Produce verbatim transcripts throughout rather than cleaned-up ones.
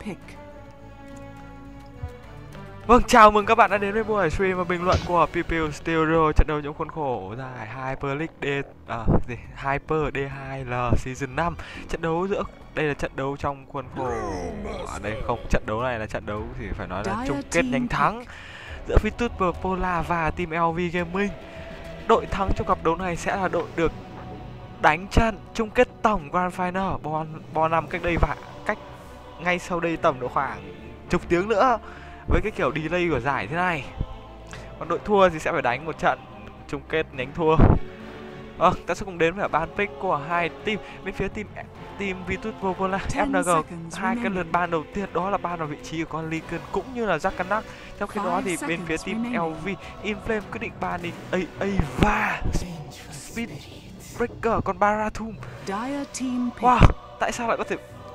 Vâng, chào mừng các bạn đã đến với buổi stream và bình luận của pê pê u Studio. Trận đấu trong khuôn khổ giải Hyper League D à, gì? Hyper D hai L Season năm. Trận đấu giữa đây là trận đấu trong khuôn khổ ở đây không, trận đấu này là trận đấu thì phải nói là chung kết nhánh thắng giữa Virtus Pro Polar và team lờ vê Gaming. Đội thắng trong cặp đấu này sẽ là đội được đánh trận chung kết tổng Grand Final Bo, Bo năm cách đây và cách ngay sau đây tầm độ khoảng chục tiếng nữa với cái kiểu delay của giải thế này. Còn đội thua thì sẽ phải đánh một trận chung kết nhánh thua. Ờ, ta sẽ cùng đến với ban pick của hai team. Bên phía team team Virtus Pro Polar ép en giê, hai cái lượt ban đầu tiên đó là ban vào vị trí của con Lycan cũng như là Jackanak. Trong khi đó thì bên phía team lờ vê Inflame quyết định ban đi a a và Speed Breaker còn Barathum. Wow, tại sao lại có thể,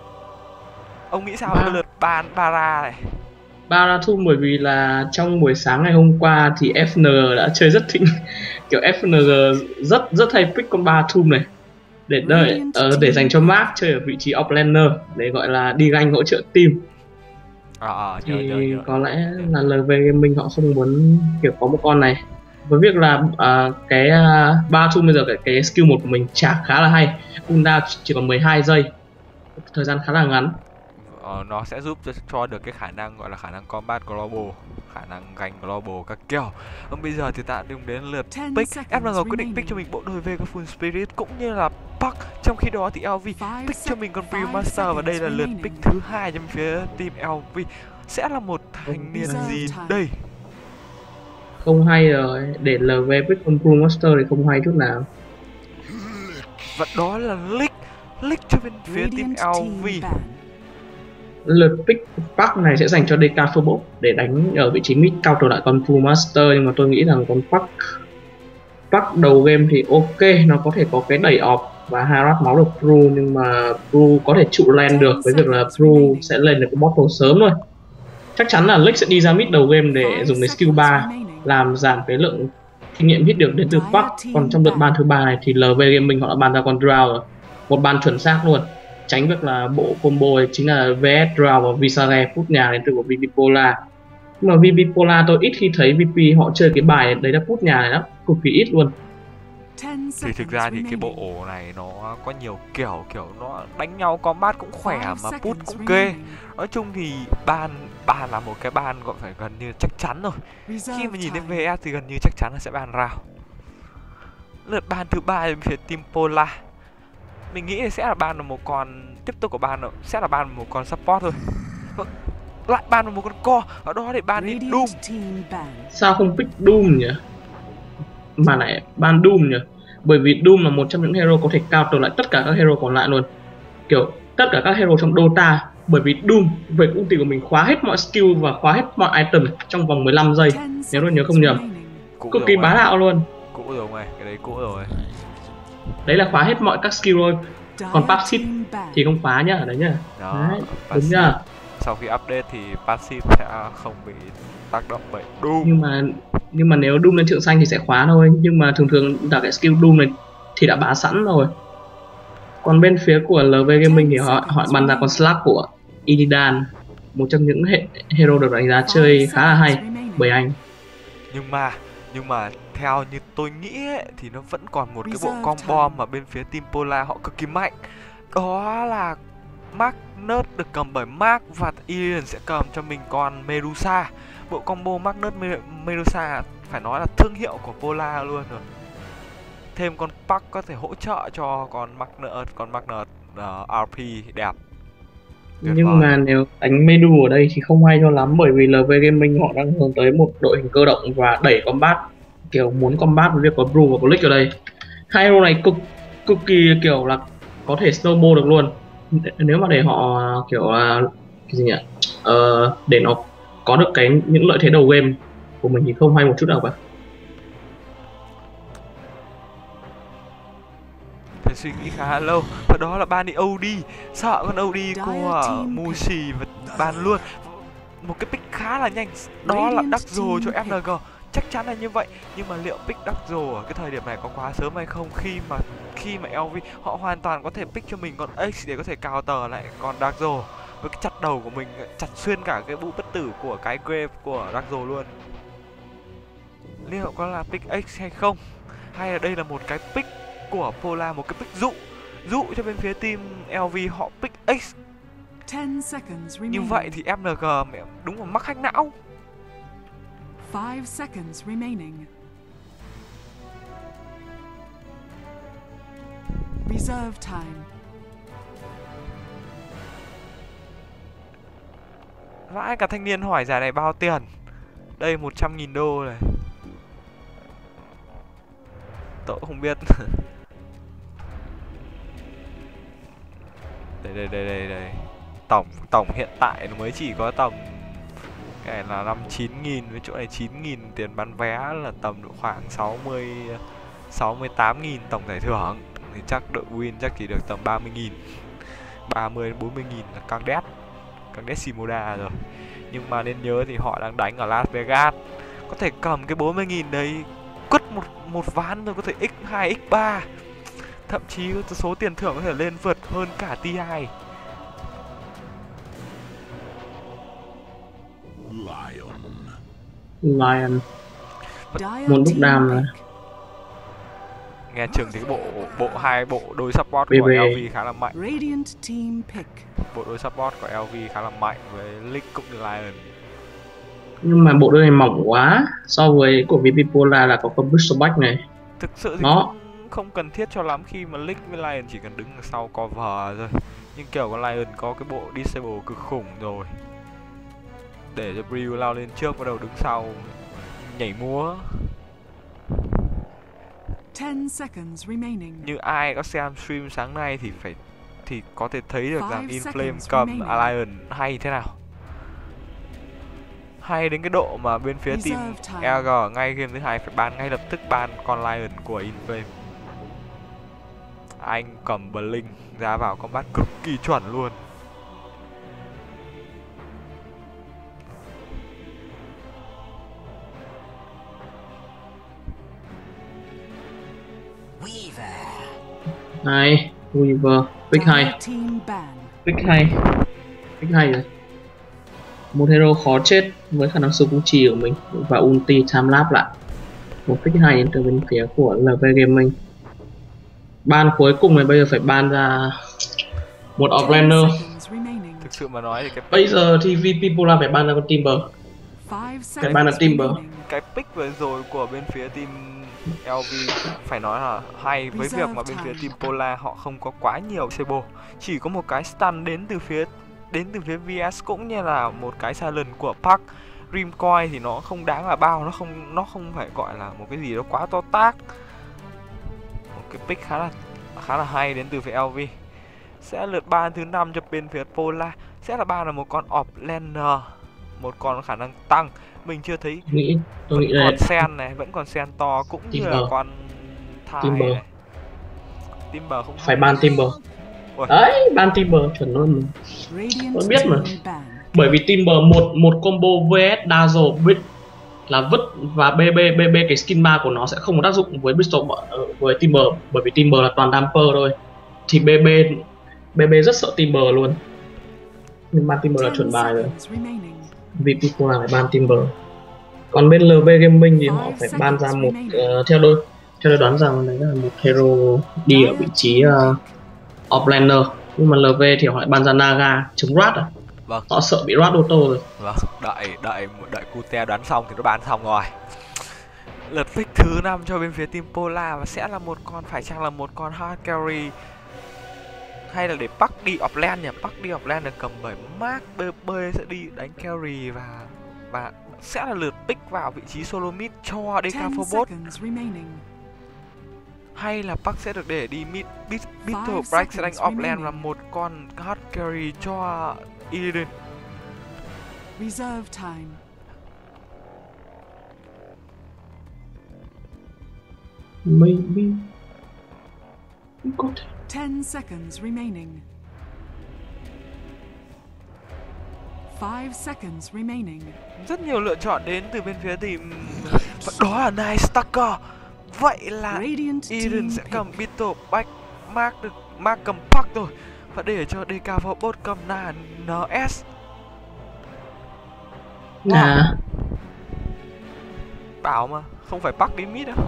ông nghĩ sao về lượt ban Bara này? Barathum bởi vì là trong buổi sáng ngày hôm qua thì ép en giê đã chơi rất thịnh. Kiểu ép en giê rất rất hay pick con Barathum này để đợi uh, để dành cho Mark chơi ở vị trí offlaner để gọi là đi ganh hỗ trợ team. À, à, thì nhớ, nhớ, nhớ. Có lẽ là lờ vê Gaming họ không muốn kiểu có một con này, với việc là uh, cái uh, Barathum bây giờ cái, cái skill một của mình chả khá là hay, cooldown chỉ còn mười hai giây, thời gian khá là ngắn. Ờ, nó sẽ giúp cho, cho được cái khả năng gọi là khả năng combat global, khả năng gánh global các kiểu. Còn bây giờ thì ta đừng đến lượt pick. ép en giê quyết định pick cho mình bộ đôi về của Full Spirit cũng như là Puck. Trong khi đó thì lờ vê pick cho mình con Brewmaster, và đây là lượt pick thứ hai trong phía team lờ vê. Sẽ là một thanh niên gì đây? Không hay rồi, để lờ vê pick con Brewmaster thì không hay chút nào. Và đó là Lick. Lick cho bên phía team lờ vê. Lượt pick Puck này sẽ dành cho Decaphobo để đánh ở vị trí mid cao trở lại con Brewmaster, nhưng mà tôi nghĩ rằng con Puck Puck đầu game thì ok, nó có thể có cái đẩy off và harass máu được Brew, nhưng mà Brew có thể trụ lên được với việc là Brew sẽ lên được cái bottle sớm thôi. Chắc chắn là Lick sẽ đi ra mid đầu game để dùng cái skill ba làm giảm cái lượng kinh nghiệm hit được đến từ Puck. Còn trong đợt ban thứ ba này thì lờ vê Gaming họ đã ban ra con Drow rồi, một ban chuẩn xác luôn, tránh việc là bộ combo chính là vê ét Drow và Visare phút nhà đến từ của vê pê Polar. Nhưng mà vê pê Polar tôi ít khi thấy vê pê họ chơi cái bài đấy là phút nhà này lắm, cực kỳ ít luôn. Thì thực ra thì cái bộ ổ này nó có nhiều kiểu, kiểu nó đánh nhau combat cũng khỏe mà put cũng kê. Nói chung thì ban ban là một cái ban gọi phải gần như chắc chắn rồi. Khi mà nhìn đến vê ét thì gần như chắc chắn là sẽ ban rào. Lượt ban thứ ba bên phía team Polar, mình nghĩ sẽ là ban là một con tiếp tục của ban sẽ là ban một con support thôi. Lại ban một con core ở đó để ban đi Doom. Sao không pick Doom nhỉ? Mà lại ban Doom nhỉ? Bởi vì Doom là một trong những hero có thể cao trở lại tất cả các hero còn lại luôn. Kiểu tất cả các hero trong Dota, bởi vì Doom về ulti của mình khóa hết mọi skill và khóa hết mọi item trong vòng mười lăm giây, nếu tôi nhớ không nhầm. Cực kỳ bá đạo luôn. Cũ rồi mày, cái đấy cũ rồi. Đấy là khóa hết mọi các skill thôi. Còn passive thì không phá nhá, đấy nhá. Đó, đấy, đúng nhá. Sau khi update thì passive sẽ không bị tác động bởi Doom. Nhưng mà nhưng mà nếu Doom lên trượng xanh thì sẽ khóa thôi, nhưng mà thường thường là cái skill Doom này thì đã bá sẵn rồi. Còn bên phía của lờ vê Gaming thì họ họ bắn ra con Slack của Illidan, một trong những hệ hero được đánh giá chơi khá là hay bởi anh. Nhưng mà nhưng mà theo như tôi nghĩ ấy, thì nó vẫn còn một cái bộ combo mà bên phía team Polar họ cực kỳ mạnh. Đó là Magnus được cầm bởi Mark và Illidan sẽ cầm cho mình con Medusa. Bộ combo Magnus Medusa phải nói là thương hiệu của Polar luôn rồi. Thêm con Puck có thể hỗ trợ cho con Magnus, con Magnus uh, rờ pê đẹp. Tuyệt Nhưng vời. mà nếu đánh Medu ở đây thì không hay cho lắm, bởi vì lờ vê Gaming họ đang hướng tới một đội hình cơ động và đẩy combat, kiểu muốn combat với việc có Brew và có Lick ở đây. Hai hero này cực cực kỳ kiểu là có thể snowball được luôn. Nếu mà để họ kiểu là cái gì nhỉ? Ờ, để nó có được cái những lợi thế đầu game của mình thì không hay một chút nào cả. Phải suy nghĩ khá lâu. Và đó là ban đi ô đê. Sợ con ô đê của Mushi và ban luôn. Một cái pick khá là nhanh. Đó là đắc rồ cho ép en giê. Chắc chắn là như vậy. Nhưng mà liệu pick đắc rồ ở cái thời điểm này có quá sớm hay không? Khi mà khi mà lờ vê họ hoàn toàn có thể pick cho mình con X để có thể counter lại con đắc rồ. với cái chặt đầu của mình chặt xuyên cả cái bũ bất tử của cái Grave của Ragzo luôn. Liệu có là pick X hay không? Hay là đây là một cái pick của Pola, một cái pick dụ dụ cho bên phía team lờ vê họ pick X. Như vậy thì em en giê mẹ đúng là mắc hack não. five seconds remaining. Reserve time. Vãi cả thanh niên hỏi giải này bao tiền. Đây một trăm nghìn đô này. Tôi không biết. Đây đây đây đây đây. Tổng tổng hiện tại nó mới chỉ có tầm cái này là năm chín nghìn, với chỗ này chín nghìn, tiền bán vé là tầm độ khoảng sáu mươi sáu mươi tám nghìn tổng giải thưởng. Thì chắc đội win chắc chỉ được tầm ba mươi nghìn. ba mươi đến bốn mươi nghìn là căng đét. Căng đét Shimoda rồi. Nhưng mà nên nhớ thì họ đang đánh ở Las Vegas. Có thể cầm cái bốn mươi nghìn đấy quất một một ván rồi, có thể x hai x ba. Thậm chí số tiền thưởng có thể lên vượt hơn cả tê i. Lion một lúc đam rồi. Nghe chừng thì cái bộ bộ hai bộ đôi support bê của bê. lờ vê khá là mạnh. Radiant team pick. Bộ đôi support của lờ vê khá là mạnh với Lick cũng như Lion. Nhưng mà bộ đôi này mỏng quá. So với của vê pê Pola là có con Bushback này. Thực sự thì Nó cũng không cần thiết cho lắm khi mà Lick với Lion chỉ cần đứng ở sau cover thôi. Nhưng kiểu con Lion có cái bộ disable cực khủng rồi. Để cho Brew lao lên trước, bắt đầu đứng sau nhảy múa. ten seconds remaining. Như ai có xem stream sáng nay thì phải thì có thể thấy được rằng Five Inflame seconds cầm remaining. Lion hay thế nào. Hay đến cái độ mà bên phía team Reserve time. lờ giê ở ngay game thứ hai phải ban ngay lập tức ban con Lion của Inflame. Anh cầm Blink ra vào combat cực kỳ chuẩn luôn. Này, Weaver, pick hay, Dire team ban. pick hay, pick hay rồi. Một hero khó chết với khả năng sử cung trì của mình và ulti time lapse lại. Một pick hay đến từ bên phía của lờ vê Gaming. Ban cuối cùng này bây giờ phải ban ra một ten offlaner. seconds remaining. Thực sự mà nói thì cái Bây giờ thì vê pê Pola phải ban ra con Timber. Five Cái ban là seconds Timber. remaining. cái pick vừa rồi của bên phía team lờ vê phải nói là hay với việc mà bên phía team Pola họ không có quá nhiều Sebo, chỉ có một cái stun đến từ phía đến từ phía vê ét cũng như là một cái silent của Park. Rim Coin thì nó không đáng là bao, nó không nó không phải gọi là một cái gì đó quá to tác. Một cái pick khá là khá là hay đến từ phía lờ vê. Sẽ lượt ban thứ năm cho bên phía Pola sẽ là ban là một con offlaner, một con khả năng tăng. Mình chưa thấy Nghĩ tôi nghĩ vẫn là còn sen này, vẫn còn sen to cũng như là Timber. con thai Timber. này. Timber không phải ban Timber. Ui. Đấy, ban Timber chuẩn luôn. Radiant Tôi biết mà. team ban. Bởi vì Timber một một combo vê ét Dazzle Bit là vứt và bê bê bê bê cái skin ba của nó sẽ không có tác dụng với Bristol với Timber, bởi vì Timber là toàn damper thôi. Thì bê bê bê bê rất sợ Timber luôn. Nhưng ban Timber là chuẩn bài rồi. seconds remaining. vê pê Pola phải ban Timber. Còn bên lờ vê Gaming thì họ phải ban ra một uh, theo đôi theo tôi đoán rằng đấy là một hero đi ở vị trí uh, offlaner, nhưng mà lờ vê thì họ lại ban ra Naga chống rat à. Vâng. Họ sợ bị rat auto rồi. Vâng, đợi đợi đợi Cute đoán xong thì nó bán xong rồi. Lượt pick thứ năm cho bên phía team Pola và sẽ là một con, phải chăng là một con hard carry hay là để Park đi offlane nhỉ? Park đi offlane là cầm bởi Mark, bê bê sẽ đi đánh carry và và sẽ là lượt pick vào vị trí solo mid cho đê ca ten Phobos, seconds remaining. hay là Park sẽ được để đi mid mid Bitter Five Break sẽ đánh seconds offlane remaining. là một con hard carry cho Illidan. Reserve time. Maybe có thể. ten seconds remaining. Five seconds remaining. Rất nhiều lựa chọn đến từ bên phía team và đó là Night Stalker. Vậy là Radiant Eden team sẽ pick. cầm Bitter Break, Mark được Mark cầm Park rồi. và để cho đê ca vào bot cầm là en ét. À, Bảo mà, không phải Park đi mid đâu.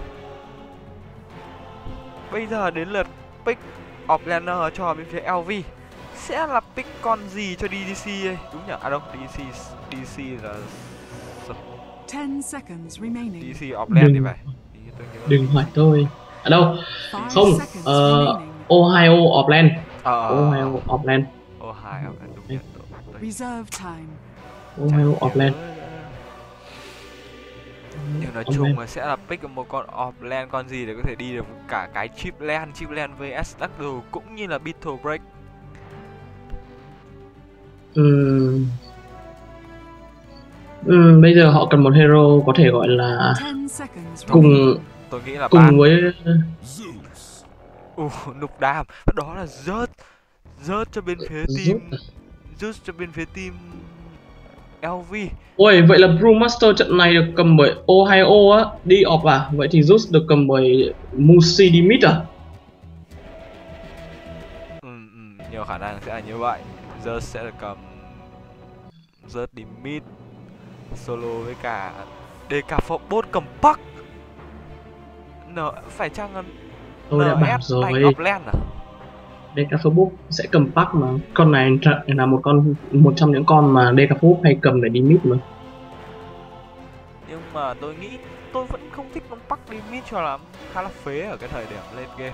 Bây giờ đến lượt pick offlaner cho bên phía lờ vê. Sẽ là pick con gì cho đê đê xê đây? Đúng nhỉ? À đâu, đê đê xê, đê đê xê là Ten seconds remaining. đê đê xê offlane thì Đừng. phải. Thì tôi nhớ. đừng hỏi tôi. Ở đâu? Five Không, seconds ờ, remaining. Ohio offline. Ờ, Ohio offline. Ohio, đúng nhỉ. Tôi- tôi Reserve time. Ohio chả offline. nhớ nữa. Nhưng nói Offline. chung là sẽ là pick một con offlane con gì để có thể đi được cả cái chip lane, chip lane vs Darkdoor cũng như là Battle Break. Ừm. Ừm, bây giờ họ cần một hero có thể gọi là Ten seconds cùng remaining. Tôi nghĩ là cùng bạn với uh, nục đam, đó là rớt rớt cho bên phía Rớt team à? rớt cho bên phía team lờ vê. Ôi, vậy là Brewmaster trận này được cầm bởi Ohio á, đi off à? Vậy thì Zeus được cầm bởi Musi đi mid à? Ừ, ừ, nhiều khả năng sẽ là như vậy. Rớt sẽ được cầm rớt đi mid solo với cả đê ca for bot cầm Park. N phải chăng là Tôi đã bảo en ét đánh rồi, offlane à? Decafobot sẽ cầm Park mà. Con này là một con một trong những con mà Decafobot hay cầm để đi mid mà. Nhưng mà tôi nghĩ tôi vẫn không thích con Park đi mid cho lắm, khá là phế ở cái thời điểm lên game.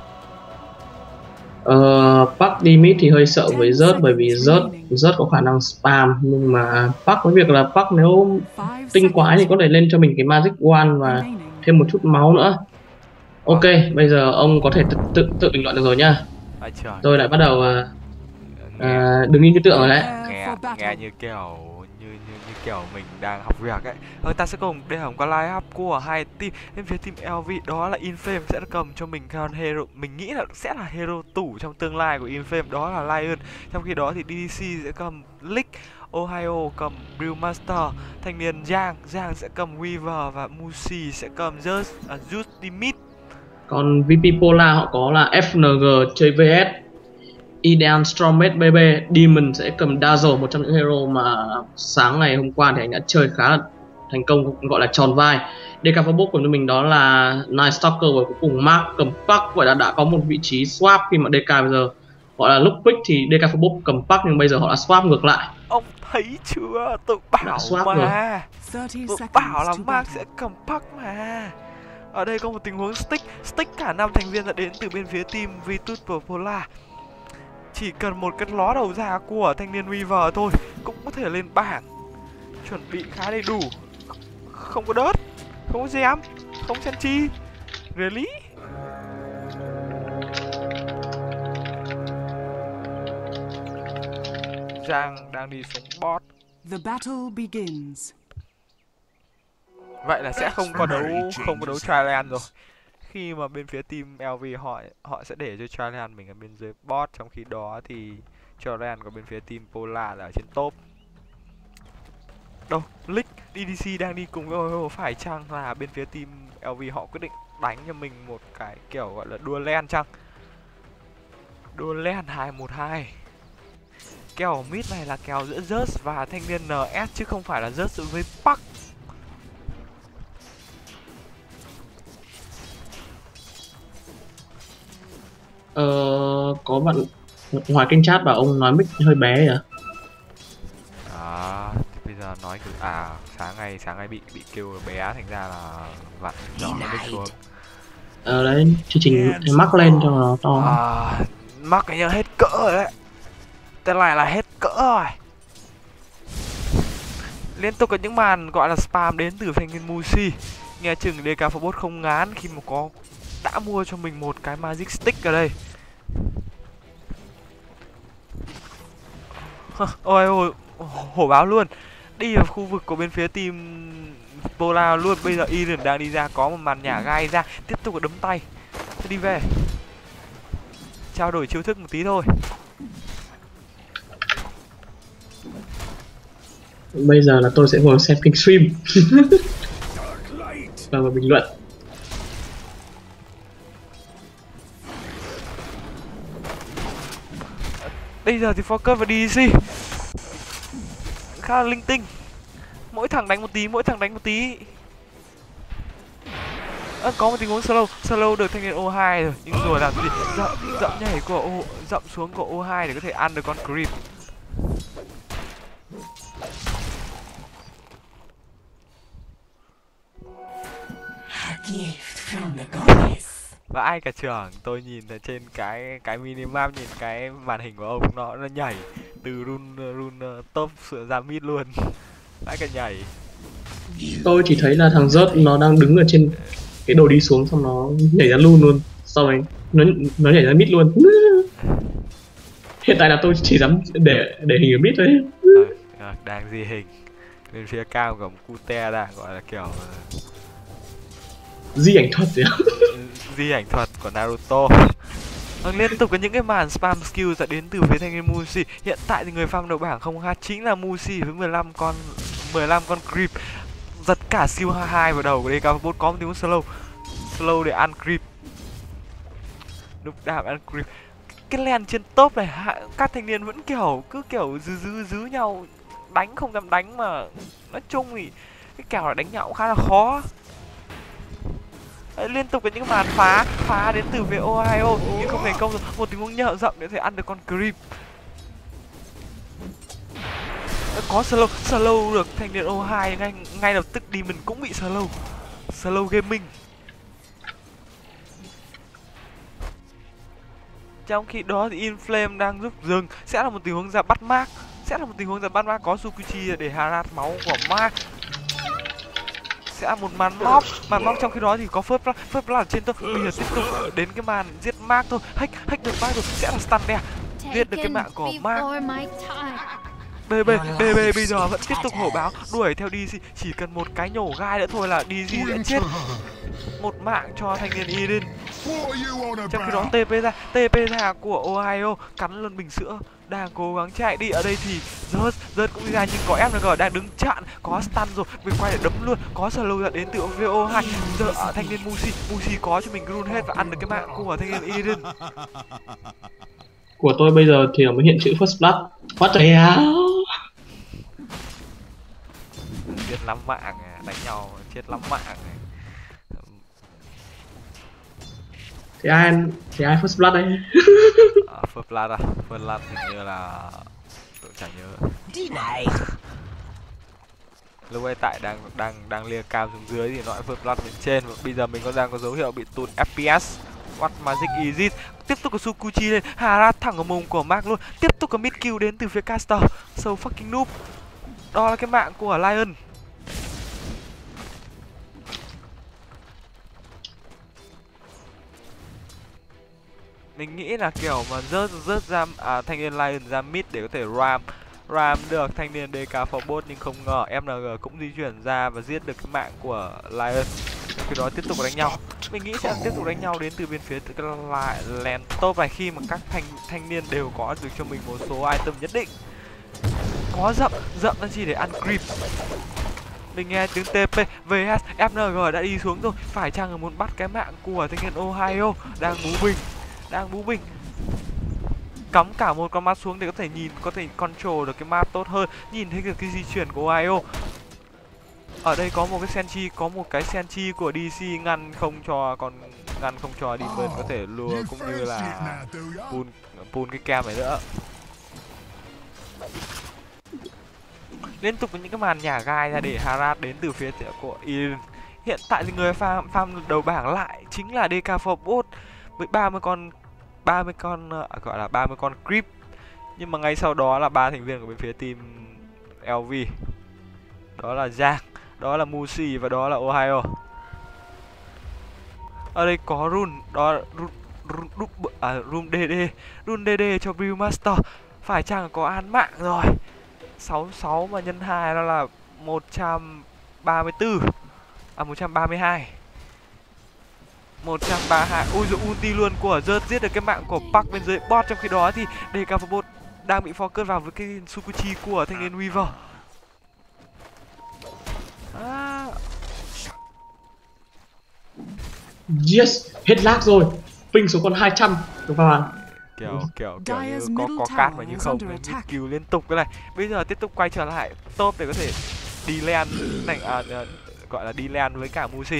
Ờ, Park đi mid thì hơi sợ với Zeus, bởi vì Zeus Zeus có khả năng spam, nhưng mà Park với việc là Park nếu Five tinh quái thì seconds có thể lên cho mình cái Magic Wand và remaining. thêm một chút máu nữa. Ok, bây giờ ông có thể tự tự, tự bình luận được rồi nhá. Ai trời. Tôi lại bắt đầu à, nghe, à, đứng như tượng rồi đấy. Prepare nghe, for battle. nghe như kiểu như, như như kiểu mình đang học việc ấy. Thôi ta sẽ cùng đây là một cái line up của hai team. Bên phía team lờ vê đó là Infame sẽ cầm cho mình con hero, mình nghĩ là sẽ là hero tủ trong tương lai của Infame, đó là Lion. Trong khi đó thì đê đê xê sẽ cầm Lick, Ohio cầm Brewmaster, thanh niên Giang Giang sẽ cầm Weaver và Musi sẽ cầm Zeus à, Zeus đi mid. Còn vê pê Polar họ có là ép en giê chơi vê ét, Ideal Stormate bê bê. Demon sẽ cầm Dazzle, một trong những hero mà sáng ngày hôm qua thì anh đã chơi khá là thành công, gọi là tròn vai. Decafobot của mình đó là Night Stalker, và cuối cùng Mark cầm Park. Vậy là đã có một vị trí swap khi mà đê ca bây giờ gọi là lúc pick thì Decafobot cầm Park, nhưng bây giờ họ đã swap ngược lại. Ông thấy chưa? Tôi bảo swap mà. rồi. Thirty Tôi seconds bảo là to Mark battle. sẽ cầm Park mà. Ở đây có một tình huống stick, stick cả năm thành viên đã đến từ bên phía team Virtus Pro Polar. Chỉ cần một cái ló đầu ra của thanh niên Weaver thôi cũng có thể lên bảng. Chuẩn bị khá đầy đủ. Không có đớt, không có gem, không chen chi. Really? Giang đang đi xuống bot. The battle begins. Vậy là sẽ không có đấu không có đấu Triland rồi. Khi mà bên phía team lờ vê họ họ sẽ để cho Triland mình ở bên dưới bot, trong khi đó thì Triland của bên phía team Polar là ở trên top. Đâu, Lick, đê đê xê đang đi cùng với Ohio, phải chăng là bên phía team lờ vê họ quyết định đánh cho mình một cái kiểu gọi là đua lane chăng? Đua lane hai một hai. Kèo mid này là kèo giữa Zeus và thanh niên en ét chứ không phải là Zeus với Park. Ờ, có bạn ngoài kênh chat bảo ông nói mic hơi bé à? À, thì bây giờ nói cứ à sáng ngày sáng ngày bị bị kêu bé thành ra là vặn nhỏ nó mic xuống. Ờ đấy, chương trình mắc lên cho nó to. À, mắc cái như hết cỡ rồi đấy. Tên này là hết cỡ rồi. Liên tục có những màn gọi là spam đến từ thanh niên Musi. Nghe chừng Decafobot không ngán khi mà có đã mua cho mình một cái Magic Stick ở đây. Ôi ôi, hổ báo luôn. Đi vào khu vực của bên phía team Polar luôn. Bây giờ Eden đang đi ra, có một màn nhả gai ra, tiếp tục đấm tay. Thế đi về. Trao đổi chiêu thức một tí thôi. Bây giờ là tôi sẽ ngồi xem kênh stream và vào bình luận. Bây giờ thì Focus và đê xê khá là linh tinh. Mỗi thằng đánh một tí, mỗi thằng đánh một tí. À, có một tình huống slow, slow được thanh niên ô hai rồi, nhưng rồi làm gì? Dậm, dậm nhảy của ô, dậm xuống của ô hai để có thể ăn được con creep. Và ai cả trưởng, tôi nhìn ở trên cái cái minimap, nhìn cái màn hình của ông nó nó nhảy từ run run uh, top sửa ra mid luôn. Ai cả nhảy. Tôi chỉ thấy là thằng rớt nó đang đứng ở trên cái đồ đi xuống, xong nó nhảy ra luôn luôn, sau đấy nó nó nhảy ra mid luôn. Hiện tại là tôi chỉ dám để để hình ở mid thôi. À, à, đang di hình bên phía cao của một cute đang gọi là kiểu uh... di ảnh thuật gì á. Di ảnh thuật của Naruto. Vâng, liên tục có những cái màn spam skill đã đến từ phía thanh niên Mushi. Hiện tại thì người farm đầu bảng không hát chính là Mushi với mười lăm con mười lăm con creep. Giật cả siêu hai vào đầu của đê ca Phobos, có một tiếng slow. Slow để ăn creep. Lúc đạp ăn creep. Cái lane trên top này các thanh niên vẫn kiểu cứ kiểu dứ dứ dứ nhau, đánh không dám đánh, mà nói chung thì cái kèo là đánh nhau cũng khá là khó. Đấy, liên tục có những màn phá phá đến từ phía Ohio nhưng không thành công rồi. Một tình huống nhợ rộng để có thể ăn được con creep. Có slow slow được thanh niên ô hai, ngay ngay lập tức đi mình cũng bị slow. Slow gaming. Trong khi đó thì Inflame đang giúp dừng, sẽ là một tình huống ra bắt Mark, sẽ là một tình huống ra bắt Mark, có Sukuchi để harat máu của Mark. Sẽ là một màn móc, màn móc trong khi đó thì có first blood, first blood trên tôi. Bây giờ tiếp tục đến cái màn giết Mark thôi, hack hack được Mark rồi, sẽ là stun đè, giết được cái mạng của Mark. bê bê, bê bê bây giờ vẫn tiếp tục hổ báo, đuổi theo đê xê, chỉ cần một cái nhổ gai nữa thôi là đê xê sẽ chết. Một mạng cho thanh niên Eden. Trong khi đó tê pê ra, tê pê ra của Ohio cắn luôn bình sữa, đang cố gắng chạy đi. Ở đây thì rớt, rớt cũng đi ra nhưng có ép en giê đang đứng chặn, có stun rồi, mình quay để đấm luôn, có slow ra đến từ vê o hai. Giờ ở thanh niên Mushi, Mushi có cho mình run hết và ăn được cái mạng của thanh niên Eden. Của tôi bây giờ thì mới hiện chữ first blood. What the hell? Chết lắm mạng, đánh nhau chết lắm mạng này. Thì ai thì ai first blood đấy? À, first blood à? First blood hình như là tôi chẳng nhớ. Lúc ấy tại đang đang đang lia cam xuống dưới thì nói first blood bên trên, và bây giờ mình có đang có dấu hiệu bị tụt ép pê ét. What Magic Exit. Tiếp tục có Sukuchi lên, harat thẳng ở mồm của Mark luôn. Tiếp tục có mid kill đến từ phía Caster. So fucking noob. Đó là cái mạng của Lion. Mình nghĩ là kiểu mà rớt rớt ra à, thanh niên Lion ra mid để có thể ram ram được thanh niên đê ca Phobos, nhưng không ngờ em en giê cũng di chuyển ra và giết được cái mạng của Lion. Khi đó tiếp tục đánh nhau. Mình nghĩ sẽ tiếp tục đánh nhau đến từ bên phía từ cái lại lane top này, khi mà các thanh thanh niên đều có được cho mình một số item nhất định. Có dậm, dậm là chỉ để ăn creep. Mình nghe tiếng tê pê, vê ét, ép en giê đã đi xuống rồi. Phải chăng là muốn bắt cái mạng của thanh niên Ohio đang bú bình, đang bú bình. Cắm cả một con mắt xuống để có thể nhìn, có thể control được cái map tốt hơn, nhìn thấy được cái di chuyển của Ohio. Ở đây có một cái Senchi, có một cái Senchi của đê xê ngăn không cho con ngăn không cho Demon có thể lùa cũng như là pull pull cái cam này nữa. Liên tục có những cái màn nhả gai ra để harat đến từ phía của Eden. Hiện tại thì người farm farm đầu bảng lại chính là đê ca Phobos với ba mươi con ba mươi con uh, gọi là ba mươi con creep. Nhưng mà ngay sau đó là ba thành viên của bên phía team lờ vê. Đó là Giang, đó là Mushi và đó là Ohio. Ở đây có Run, đó là Run, Run, Run, à, Run đê đê, Run đê đê cho Brewmaster. Phải chăng có an mạng rồi. sáu mươi sáu mà nhân hai đó là một trăm ba mươi tư. À một trăm ba mươi hai. một trăm ba mươi hai. Ui giời, ulti luôn của Zert giết được cái mạng của Park bên dưới bot. Trong khi đó thì đê ca Phobos đang bị focus vào với cái Sukuchi của thanh niên Weaver. À. Yes, hết lag rồi. Ping số còn hai trăm. Đúng không ạ? kiểu kiểu kiểu như Dire's có middle có cát mà tower như is không under như attack. cứu liên tục cái này. Bây giờ tiếp tục quay trở lại top để có thể đi land này, à, à, gọi là đi land với cả Musi.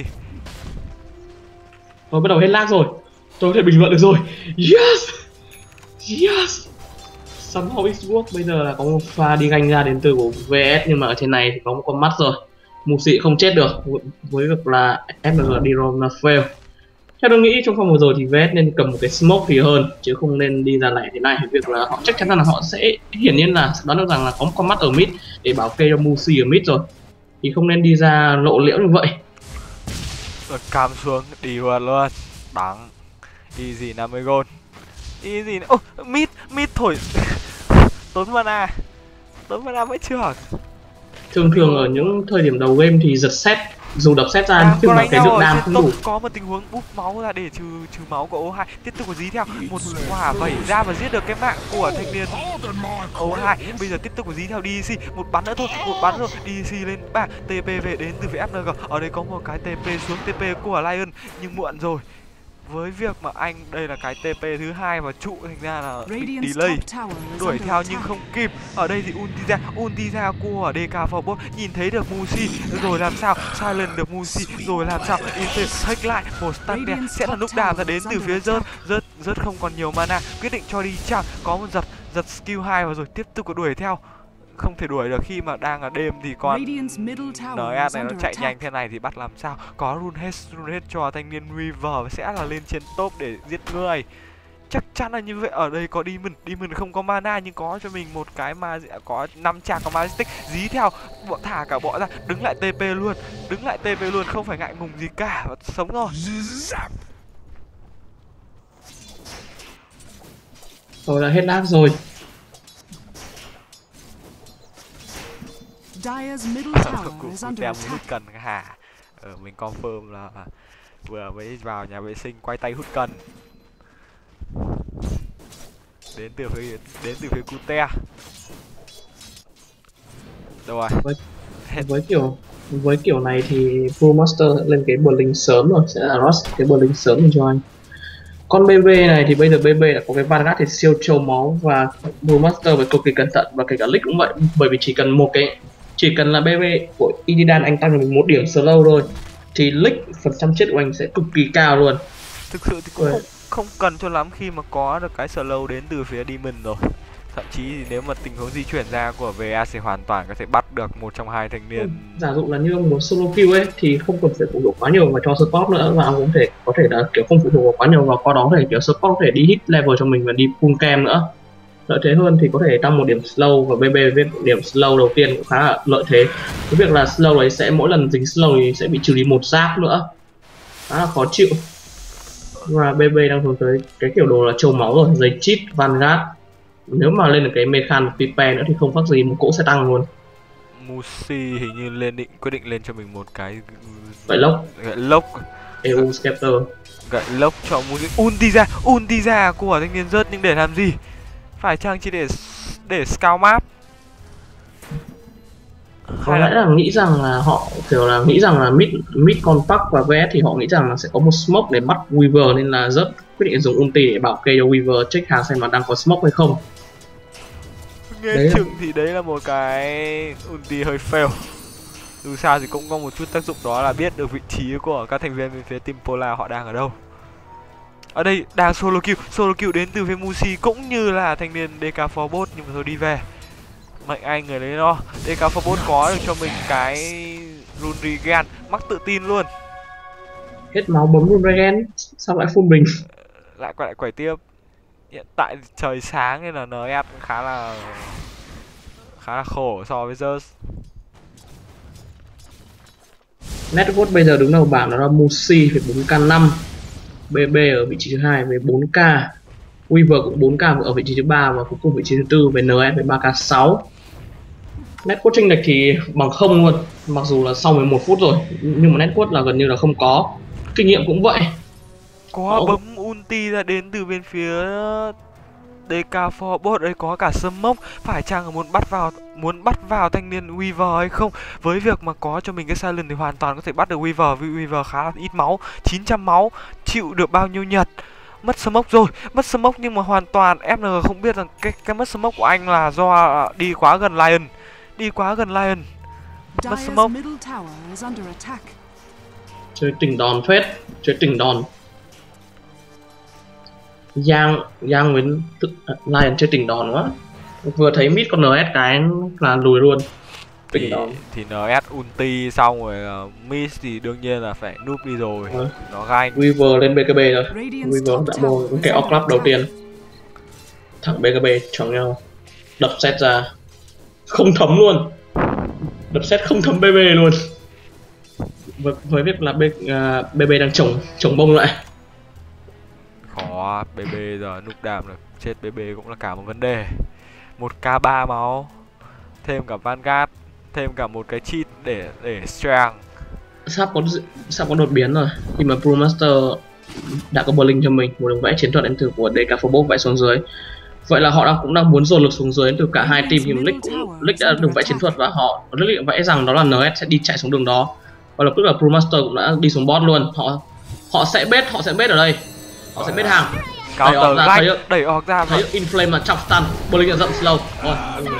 Tôi bắt đầu hết lag rồi, tôi có thể bình luận được rồi. Yes, yes. Somehow it work. Bây giờ là có một pha đi ganh ra đến từ của vê ét, nhưng mà ở trên này thì có một con mắt rồi, Musi không chết được với việc là ép em giê đi rom là fail. Theo tôi nghĩ trong phòng vừa rồi thì vê ét nên cầm một cái smoke thì hơn, chứ không nên đi ra lẻ thế này. Việc là họ chắc chắn là họ sẽ hiển nhiên là đoán được rằng là có một con mắt ở mid để bảo kê cho Musi ở mid rồi, thì không nên đi ra lộ liễu như vậy. Rồi cam xuống đi vượt luôn, đắng. Easy năm mươi gold. Easy nữa. Ô, mid, mid thổi. Tốn mana. Tốn mana mới chưa. Thường thường ở những thời điểm đầu game thì giật set, dù đập set ra À, nhưng có mà đánh cái nhau lượng ở đam trên không top đủ. có một tình huống búp máu ra để trừ trừ máu của ô hai. Tiếp tục có dí theo một quả vẩy ra và giết được cái mạng của thanh niên ô hai. Bây giờ tiếp tục có dí theo đê xê, một bắn nữa thôi, một bắn rồi, đê xê lên ba, tê pê về đến từ phía ép en giê. Ở đây có một cái tê pê xuống tê pê của Lion nhưng muộn rồi. Với việc mà anh đây là cái tê pê thứ hai và trụ, thành ra là bị Radiant's delay, top tower is đuổi under theo nhưng attack. không kịp. Ở đây thì ulti ra, ulti ra của đê ca Forbot nhìn thấy được Musi rồi làm sao silent được Musi rồi làm sao Inter take lại một stun đẹp sẽ là lúc đàm ra đến từ phía rớt rớt rớt không còn nhiều mana, quyết định cho đi chăng, có một giật giật skill hai và rồi tiếp tục có đuổi theo. Không thể đuổi được khi mà đang ở đêm thì con Radiant's middle tower en ét is này nó under chạy attack. nhanh thế này thì bắt làm sao. Có run hết run hết cho thanh niên Weaver sẽ là lên trên top để giết người. Chắc chắn là như vậy. Ở đây có Demon, Demon không có mana nhưng có cho mình một cái ma, có năm chạc có Majestic, dí theo bọn thả cả bọn ra, đứng lại tê pê luôn, đứng lại tê pê luôn, không phải ngại ngùng gì cả và sống rồi. Tôi đã hết lag rồi. Dire's middle Cụ tower is cụ under tem hút attack. cần hả? Ờ, mình confirm là vừa mới vào nhà vệ sinh quay tay hút cần. Đến từ phía đến từ phía Cute. Đâu rồi? Với, với kiểu với kiểu này thì Brewmaster lên cái Blink sớm rồi, sẽ là Ross cái Blink sớm cho anh. Con bê bê này thì bây giờ bê bê đã có cái Vanguard thì siêu trâu máu, và Brewmaster phải cực kỳ cẩn thận, và kể cả Lick cũng vậy, bởi vì chỉ cần một cái chỉ cần là bê bê của Illidan anh tăng cho mình một điểm slow thôi thì Lick phần trăm chết của anh sẽ cực kỳ cao luôn. Thực sự thì cũng không, không cần cho lắm khi mà có được cái slow đến từ phía Demon rồi. Thậm chí thì nếu mà tình huống di chuyển ra của vê a thì hoàn toàn có thể bắt được một trong hai thanh niên. Giả dụ là như ông muốn solo kill ấy thì không cần phải phụ thuộc quá nhiều vào cho support nữa, và ông cũng thể có thể là kiểu không phụ thuộc quá nhiều vào, qua đó có thể kiểu support có thể đi hit level cho mình và đi full cam nữa. Lợi thế hơn thì có thể tăng một điểm slow, và bê bê với điểm slow đầu tiên cũng khá là lợi thế. Cái việc là slow ấy sẽ mỗi lần dính slow thì sẽ bị trừ đi một giáp nữa, khá là khó chịu. Và bê bê đang hướng tới cái kiểu đồ là trâu máu rồi, giấy cheat Vanguard. Nếu mà lên được cái mechan pipe nữa thì không phát gì một cỗ sẽ tăng luôn. Musi hình như lên định quyết định lên cho mình một cái Vậy lốc gậy lốc e u Scepter. Gậy lốc cho Musi. Ulti ra, ulti ra của thanh niên rớt nhưng để làm gì? Phải chăng chỉ để để scout map? Có lẽ là nghĩ rằng là họ kiểu là nghĩ rằng là mid mid compact và vê ét thì họ nghĩ rằng là sẽ có một smoke để bắt Weaver, nên là rất quyết định dùng ulti để bảo kê cho Weaver check hàng xem mà đang có smoke hay không. Nghe Đấy là- chừng thì đấy là một cái ulti hơi fail. Dù sao thì cũng có một chút tác dụng, đó là biết được vị trí của các thành viên bên phía team Polar họ đang ở đâu. Ở đây đang solo kill, solo kill đến từ phía Musi cũng như là thanh niên đê ca Forbot, nhưng mà thôi đi về. Mạnh anh người lấy lo. đê ca Forbot có được cho mình cái rune regen, mắc tự tin luôn. Hết máu bấm luôn Regen, sao lại full bình? Lại quay lại quẩy tiếp. Hiện tại trời sáng nên là en ép cũng khá là khá là khổ so với Zeus. Network bây giờ đứng đầu bảng đó là Musi với bốn k năm, bê bê ở vị trí thứ hai với bốn k, Weaver cũng bốn k ở vị trí thứ ba, và cuối cùng vị trí thứ tư với en ép với ba k sáu. Network chênh lệch thì bằng không luôn, mặc dù là sau mười một phút rồi, nhưng mà network là gần như là không có. Kinh nghiệm cũng vậy. Có Ồ. bấm ulti ra đến từ bên phía đê ca Forbot, đây có cả smoke. Phải chăng là muốn bắt vào muốn bắt vào thanh niên Weaver hay không? Với việc mà có cho mình cái silent thì hoàn toàn có thể bắt được Weaver, vì Weaver khá là ít máu, chín trăm máu, chịu được bao nhiêu nhật. mất smoke rồi, mất smoke nhưng mà hoàn toàn ép en giê không biết rằng cái cái mất smoke của anh là do đi quá gần Lion, đi quá gần Lion. Mất Dire's smoke. middle tower is under attack. Chơi tỉnh đòn phết, chơi tỉnh đòn. Giang Giang với tự, à, Lion chơi tỉnh đòn quá. Vừa thấy mid con en ét cái là lùi luôn. Tỉnh Thì, đòn. thì en ét ulti xong rồi uh, miss thì đương nhiên là phải noob đi rồi. Ừ. Nó ganh. Weaver lên bê kê bê rồi. Radiant's Weaver top đã mua tower cái is off under club đầu attack. tiên. Thẳng bê kê bê chồng nhau. Đập set ra. Không thấm luôn. Đập set không thấm bê bê luôn. Với, với việc là bê, uh, bê bê đang trồng trồng bông lại. Khó, bê bê giờ noob đam rồi. Chết bê bê cũng là cả một vấn đề. Một k ba máu. Thêm cả Vanguard. Thêm cả một cái cheat để để strength. Sắp có sắp có đột biến rồi. Khi mà Brewmaster đã có Blink cho mình, một đường vẽ chiến thuật đến từ của đê ca Phobos vẽ xuống dưới. Vậy là họ đang cũng đang muốn dồn lực xuống dưới từ cả hai team, thì Lick cũng Lick đã đường vẽ chiến thuật và họ rất định vẽ rằng đó là en ét sẽ đi chạy xuống đường đó. Và lập tức là Brewmaster cũng đã đi xuống bot luôn. Họ họ sẽ bait, họ sẽ bait ở đây. Họ sẽ bait hàng. Counter ra, ganh, thấy, đẩy orc ra. thấy Inflame là chọc stun, Blink là rậm slow. Rồi,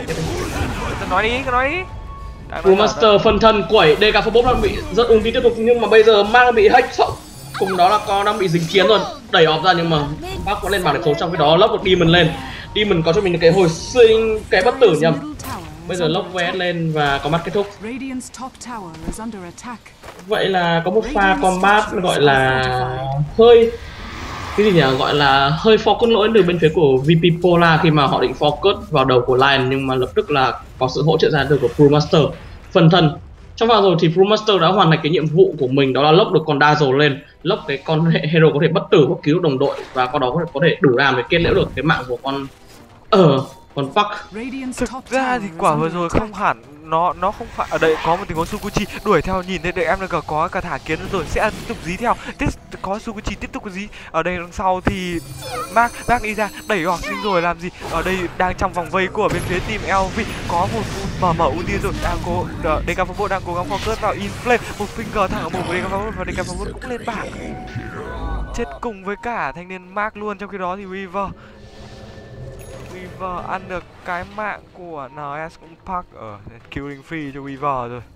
Cứ nói đi, cứ nói đi. Brewmaster phân thân quẩy, đê ca Phobos đang bị rất ulti tiếp tục, nhưng mà bây giờ mang bị hack sợ. Cùng đó là con đang bị dính chiến rồi, đẩy off ra nhưng mà bác có lên bảng điểm số, trong khi đó lốc một Demon lên. Demon có cho mình cái hồi sinh, cái bất tử nhầm. Bây giờ lốc vẽ lên và có mắt kết thúc. Radiant's top tower is under attack. Vậy là có một pha combat gọi là hơi cái gì nhỉ, gọi là hơi focus lỗi từ bên phía của vê pê Polar khi mà họ định focus vào đầu của Lion, nhưng mà lập tức là có sự hỗ trợ ra từ của Brewmaster phần thân. Trong vào rồi thì Brewmaster đã hoàn thành cái nhiệm vụ của mình, đó là lốc được con Dazzle lên, lốc cái con hero có thể bất tử bất cứu đồng đội và con đó có thể, có thể đủ làm để kết liễu được cái mạng của con ở con Puck. Thực ra thì quả vừa rồi không hẳn, nó nó không phải ở đây có một tình huống Sukuchi đuổi theo, nhìn thấy đợi em là có cả thả kiến rồi sẽ tiếp tục dí theo, tiếp có Sukuchi tiếp tục có dí ở đây đằng sau thì Mark Mark đi ra đẩy hoặc nhưng rồi làm gì ở đây đang trong vòng vây của bên phía team lờ vê, có một mở mở ulti rồi, đang cố đê ca Phobos đang cố gắng focus vào Inflame, một finger thẳng ở bụng của đê ca Phobos và đê ca Phobos cũng lên bảng chết cùng với cả thanh niên Mark luôn. Trong khi đó thì Weaver Weaver ăn được cái mạng của en ét cũng park ở killing free cho Weaver rồi.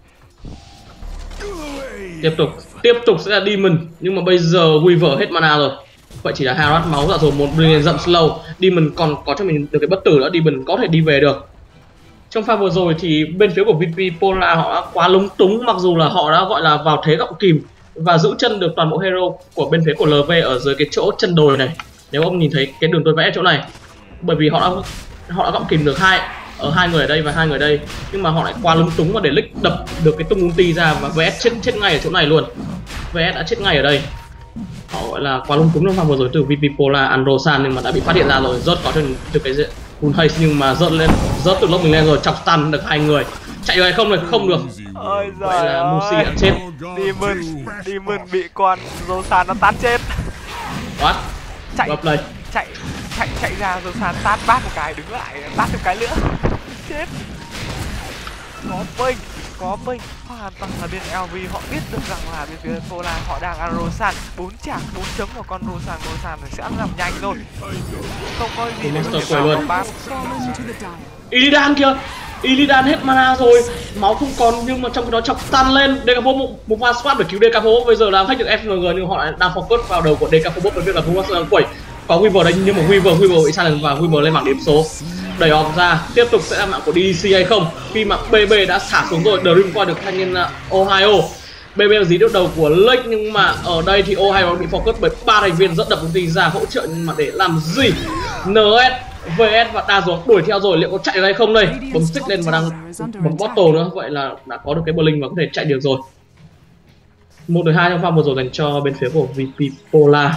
Tiếp tục, tiếp tục sẽ là Demon, nhưng mà bây giờ Weaver hết mana rồi. Vậy chỉ là hai loạt máu ra rồi, một đường dậm slow. Demon còn có cho mình được cái bất tử nữa, Demon có thể đi về được. Trong pha vừa rồi thì bên phía của vê pê Polar họ đã quá lúng túng, mặc dù là họ đã gọi là vào thế gọng kìm và giữ chân được toàn bộ hero của bên phía của lờ vê ở dưới cái chỗ chân đồi này. Nếu ông nhìn thấy cái đường tôi vẽ chỗ này, bởi vì họ đã họ đã gọng kìm được hai ở hai người ở đây và hai người ở đây, nhưng mà họ lại quá lúng túng và để Lick đập được cái tung ulti ra và vê ét chết chết ngay ở chỗ này luôn. vê ét đã chết ngay ở đây. Họ gọi là quá lúng túng trong pha vừa rồi từ vê pê Polar Androsan, nhưng mà đã bị phát hiện ra rồi. Rớt có từ, từ cái full haste nhưng mà rớt lên, rớt từ lúc mình lên rồi, chọc stun được hai người. Chạy được hay không được không được. Ôi giời Vậy là Musi đã chết. Demon Demon bị con Rosan nó tát chết. What? Chạy Gặp đây. chạy chạy chạy ra Rosan tát bát một cái, đứng lại tát một cái nữa. Chết. Có ping, có ping. Hoàn toàn là bên lờ vê họ biết được rằng là bên phía Polar họ đang ăn Rosan, bốn chạc bốn chấm vào con Rosan, Rosan thì sẽ làm nhanh thôi. Không có gì để có thể vào combat. Illidan kìa, Illidan hết mana rồi, máu không còn, nhưng mà trong cái đó chọc stun lên. đê ca Phobos một, một pha swap để cứu đê ca Phobos, bây giờ đang hack được ép en giê nhưng họ lại đang focus vào đầu của đê ca Phobos với việc là Phobos đang quẩy. Có Weaver đây nhưng mà Weaver Weaver bị challenge và Weaver lên bảng điểm số. Đẩy off ra, tiếp tục sẽ là mạng của đê đê xê hay không? Khi mà bê bê đã xả xuống rồi, Dream qua được thanh niên Ohio. bê bê dí được đầu của Lake, nhưng mà ở đây thì Ohio bị focus bởi ba thành viên rất đập ulti ra hỗ trợ, nhưng mà để làm gì? en ét, vê ét và Dazzle đuổi theo rồi, liệu có chạy được hay không đây? Bấm stick lên và đang bấm bottle nữa, vậy là đã có được cái Blink và có thể chạy được rồi. Một đời hai trong pha vừa rồi dành cho bên phía của vê pê Polar.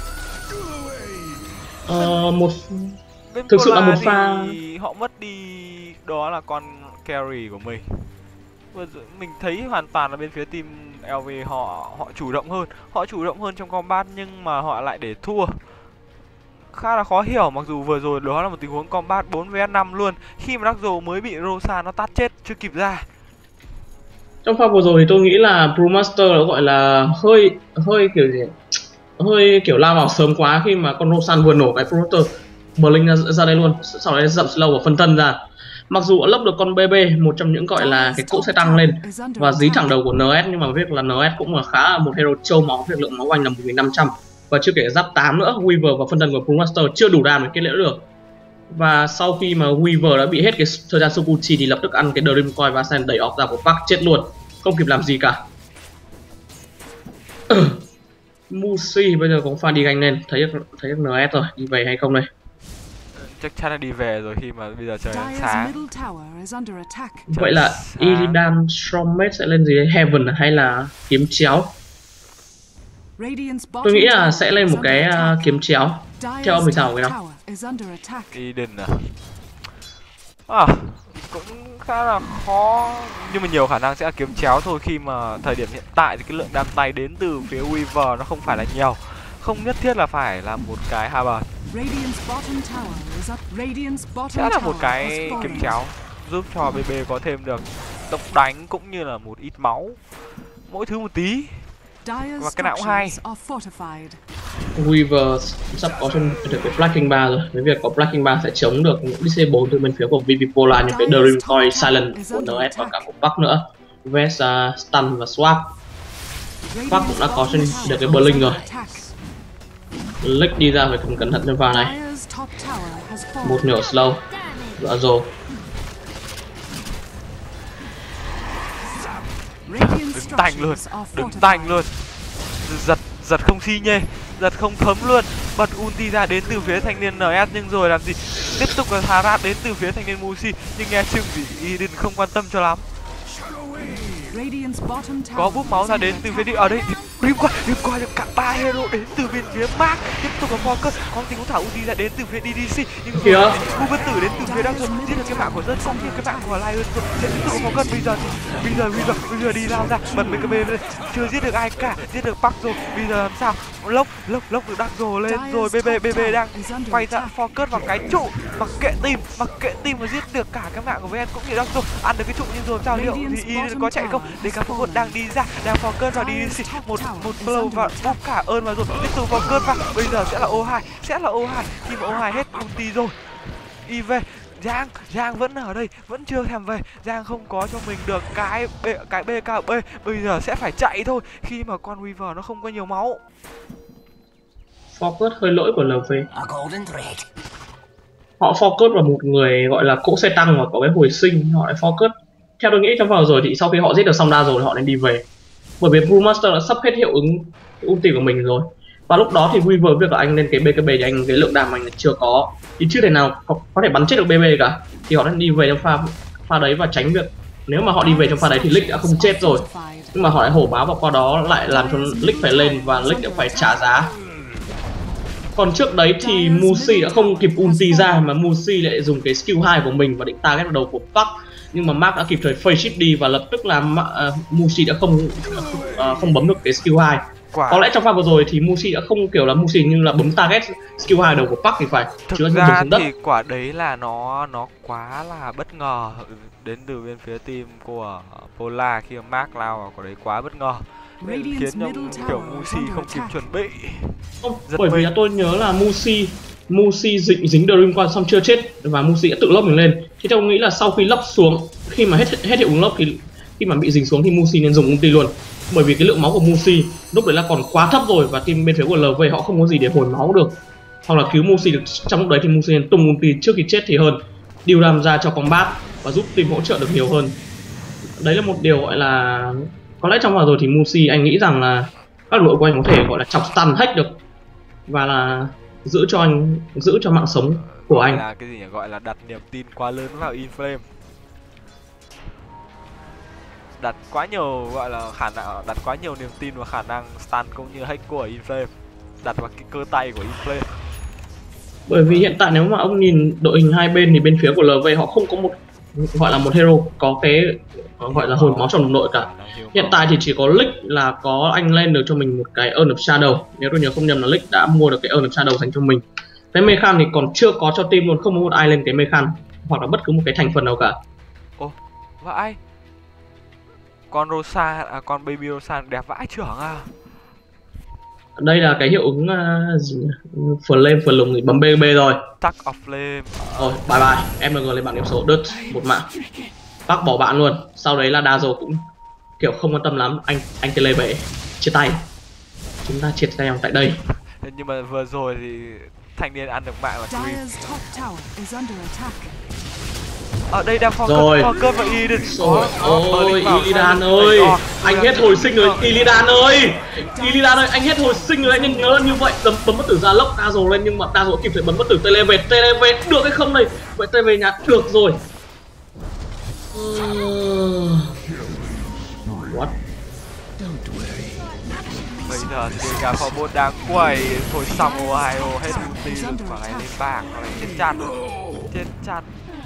Ờ, một Bên thực sự là một thì pha họ mất đi đó là con carry của mình. Mình thấy hoàn toàn là bên phía team lờ vê họ họ chủ động hơn, họ chủ động hơn trong combat nhưng mà họ lại để thua. Khá là khó hiểu, mặc dù vừa rồi đó là một tình huống combat bốn vs năm luôn, khi mà Dazzle mới bị Rosan nó tát chết chưa kịp ra. Trong pha vừa rồi thì tôi nghĩ là Brewmaster nó gọi là hơi hơi kiểu gì hơi kiểu lao vào sớm quá khi mà con Rosan vừa nổ cái Protoss Blink ra, ra đây luôn, sau đấy dậm slow và phân thân ra. Mặc dù đã lốc được con bê bê, một trong những gọi là cái cỗ xe tăng lên và dí thẳng đầu của en ét, nhưng mà việc là en ét cũng là khá là một hero trâu máu, việc lượng máu anh là một nghìn năm trăm và chưa kể giáp tám nữa. Weaver và phân thân của Brewmaster chưa đủ đam để kết liễu được. Và sau khi mà Weaver đã bị hết cái thời gian Sokuchi thì lập tức ăn cái Dream Coil và Sen đẩy off ra của Park, chết luôn, không kịp làm gì cả. Musi bây giờ có pha đi ganh lên, thấy được thấy được en ét rồi, đi về hay không đây? Chắc chắn là đi về rồi khi mà bây giờ trời đang Dire's sáng. middle tower is under attack. Vậy là Illidan Stormmate sẽ lên gì, Heaven hay là kiếm chéo? Radiant's bottom Tôi nghĩ là tower sẽ lên is một under cái attack. uh, kiếm chéo. Theo ông thì Dire's sao top cái đó? tower is under attack. Eden à? À, cũng khá là khó, nhưng mà nhiều khả năng sẽ là kiếm chéo thôi, khi mà thời điểm hiện tại thì cái lượng đam tay đến từ phía Weaver nó không phải là nhiều, không nhất thiết là phải là một cái Harbor, Radiant's bottom tower is up. Radiant's bottom sẽ là một tower cái has kiếm fallen. chéo giúp cho bê bê có thêm được tốc đánh cũng như là một ít máu, mỗi thứ một tí. Dire's Và cái nào cũng hay. structures are fortified. Weaver sắp có thêm được cái Black King ba rồi. Với việc có Black King ba sẽ chống được những đê bốn từ bên phía của vê pê Polar, như cái Dream Coil, Silent của en ét và cả của Park nữa. Vest, uh, Stun và Swap. Park cũng đã có trên được cái Blink rồi. Lick đi ra phải cần cẩn thận trong pha này. Dire's top tower has fallen. Một nửa slow. Dạ rồi. Radiant Đứng tanh luôn, structures are đứng fortified. tanh luôn, giật giật không xi nhê, giật không thấm luôn, bật ulti ra đến từ phía thanh niên en ét, nhưng rồi làm gì, tiếp tục là Harat đến từ phía thanh niên Musi, nhưng nghe chừng thì Eden không quan tâm cho lắm. Radiant's bottom tower Có búp máu is ra under đến từ phía attack. đi ở đây, Dream qua Dream qua được cả ba hero đến từ bên phía Mark, tiếp tục là Focus, có tình huống thả ulti ra đến từ phía đê đê xê, nhưng Kìa. rồi khu bất tử đến từ phía đang rồi, giết được cái mạng của dân cũng như cái mạng của Lion rồi, sẽ tiếp tục Focus. Bây giờ thì bây giờ bây giờ bây giờ đi lao ra bật mấy cái bê lên, chưa giết được ai cả, giết được Park rồi, bây giờ làm sao? Lốc lốc lốc được đăng rồi lên rồi, bê bê bê bê đang quay ra Focus vào cái trụ, mặc kệ team mặc kệ team mà giết được cả cái mạng của ven cũng như đăng rồi, ăn được cái trụ, nhưng rồi sao liệu thì Eden có chạy không? Để cả Focus đang đi ra, đang Focus vào đê đê xê, một một flow và búp cả ơn vào rồi, tiếp tục Focus vào, bây giờ sẽ là ô hai, sẽ là ô hai khi mà ô hai hết ulti rồi. i vê Giang, Giang vẫn ở đây, vẫn chưa thèm về. Giang không có cho mình được cái B, cái bê ca bê, bây giờ sẽ phải chạy thôi khi mà con Weaver nó không có nhiều máu. Focus hơi lỗi của lờ vê. A golden thread. Họ focus vào một người gọi là cỗ xe tăng và có cái hồi sinh, họ lại focus. Theo tôi nghĩ trong vào rồi thì sau khi họ giết được xong đa rồi họ nên đi về. Bởi vì Brewmaster đã sắp hết hiệu ứng ulti của mình rồi. Và lúc đó thì Weaver việc là anh lên cái bê ca bê thì anh cái lượng đam anh chưa có, thì chưa thể nào có, có thể bắn chết được bê bê cả. Thì họ nên đi về trong pha pha đấy và tránh việc, nếu mà họ đi về trong pha đấy thì Lick đã không chết rồi, nhưng mà họ lại hổ báo và qua đó lại làm cho Lick phải lên và Lick đã phải trả giá. Còn trước đấy thì Musi đã không kịp ulti ra mà Musi lại dùng cái skill hai của mình và định target vào đầu của Park, nhưng mà Mark đã kịp thời phase shift đi và lập tức là uh, Musi đã không uh, không bấm được cái skill hai. Quả Có lẽ trong pha vừa rồi thì Musi đã không kiểu là Musi như là bấm target skill hai đầu của Park thì phải, thực chứ ra xuống đất. thì quả đấy là nó nó quá là bất ngờ đến từ bên phía team của Polar, khi mà Mark lao vào quả đấy quá bất ngờ, khiến cho kiểu Musi không kịp chuẩn bị. Không, Giật bởi vì mình. là tôi nhớ là Musi Musi dính dính Dream Coil xong chưa chết và Musi đã tự lốc mình lên. Thì tôi nghĩ là sau khi lốc xuống, khi mà hết hết hiệu ứng lốc thì khi mà bị dính xuống thì Musi nên dùng ulti luôn. Bởi vì cái lượng máu của Musi lúc đấy là còn quá thấp rồi và team bên phía của lờ vê họ không có gì để hồi máu được, hoặc là cứu Musi được. Trong lúc đấy thì Musi nên tung ulti trước khi chết thì hơn, điều làm ra cho combat và giúp team hỗ trợ được nhiều hơn. Đấy là một điều gọi là có lẽ trong vào rồi thì Musi anh nghĩ rằng là các đội của anh có thể gọi là chọc stun hack được và là giữ cho anh giữ cho mạng sống của Gọi anh. là cái gì nhỉ, gọi là đặt niềm tin quá lớn vào Inflame, đặt quá nhiều, gọi là khả năng đặt quá nhiều niềm tin vào khả năng stun cũng như hack của Inflame, đặt vào cái cơ tay của Inflame. Bởi vì hiện tại nếu mà ông nhìn đội hình hai bên thì bên phía của lờ vê họ không có một gọi là một hero có cái gọi là hồi máu trong đồng đội cả. Hiện tại thì chỉ có Lick là có anh lên được cho mình một cái Urn of Shadow, nếu tôi nhớ không nhầm là Lick đã mua được cái Urn of Shadow dành cho mình. Cái Mechan thì còn chưa có cho team luôn, không có một ai lên cái Mechan hoặc là bất cứ một cái thành phần nào cả. Ồ, vãi, con Rosa, à, con Baby Rosa đẹp vãi trưởng à. Đây là cái hiệu ứng uh, gì nhỉ? Flame phần lùng thì bấm bê bê rồi. Tắc of Flame. Rồi, bye bye. em en giê lên bảng điểm số đứt một mạng. Bác bỏ bạn luôn. Sau đấy là Dazzle cũng kiểu không quan tâm lắm. Anh anh Tele về chia tay. Chúng ta triệt tay tại đây. Nhưng mà vừa rồi thì thanh niên ăn được mạng là Cream. Dire's top tower is under attack. Ở đây đang Rồi. focus focus vào Eden. Rồi, ôi Illidan ơi, anh hết hồi sinh rồi, Illidan ơi, Illidan ơi, anh hết hồi sinh rồi, anh nên nhớ như vậy, bấm bấm bất tử ra lốc Dazzle lên nhưng mà Dazzle kịp thời bấm bất tử Tele về, Tele về được hay không đây? Vậy Tele về nhà được rồi. Uh... What? Bây giờ thì cả phòng một đang quẩy thổi xong Ohio hết ulti được khoảng này lên bảng hoặc là chết chặt chết chặt.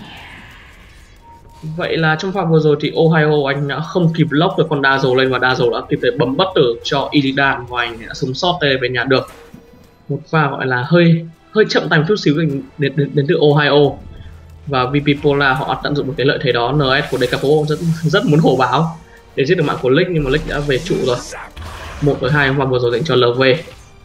Vậy là trong pha vừa rồi thì Ohio anh đã không kịp lock được con Dazzle lên và Dazzle đã kịp thời bấm bất tử cho Illidan và anh đã sống sót Tele về nhà được. Một pha gọi là hơi hơi chậm tay một chút xíu đến, đến, đến từ Ohio. Và vê pê Polar họ tận dụng một cái lợi thế đó. en ét của Decapo rất rất muốn hổ báo để giết được mạng của Lick nhưng mà Lick đã về trụ rồi. Một với hai và vừa rồi dành cho lờ vê.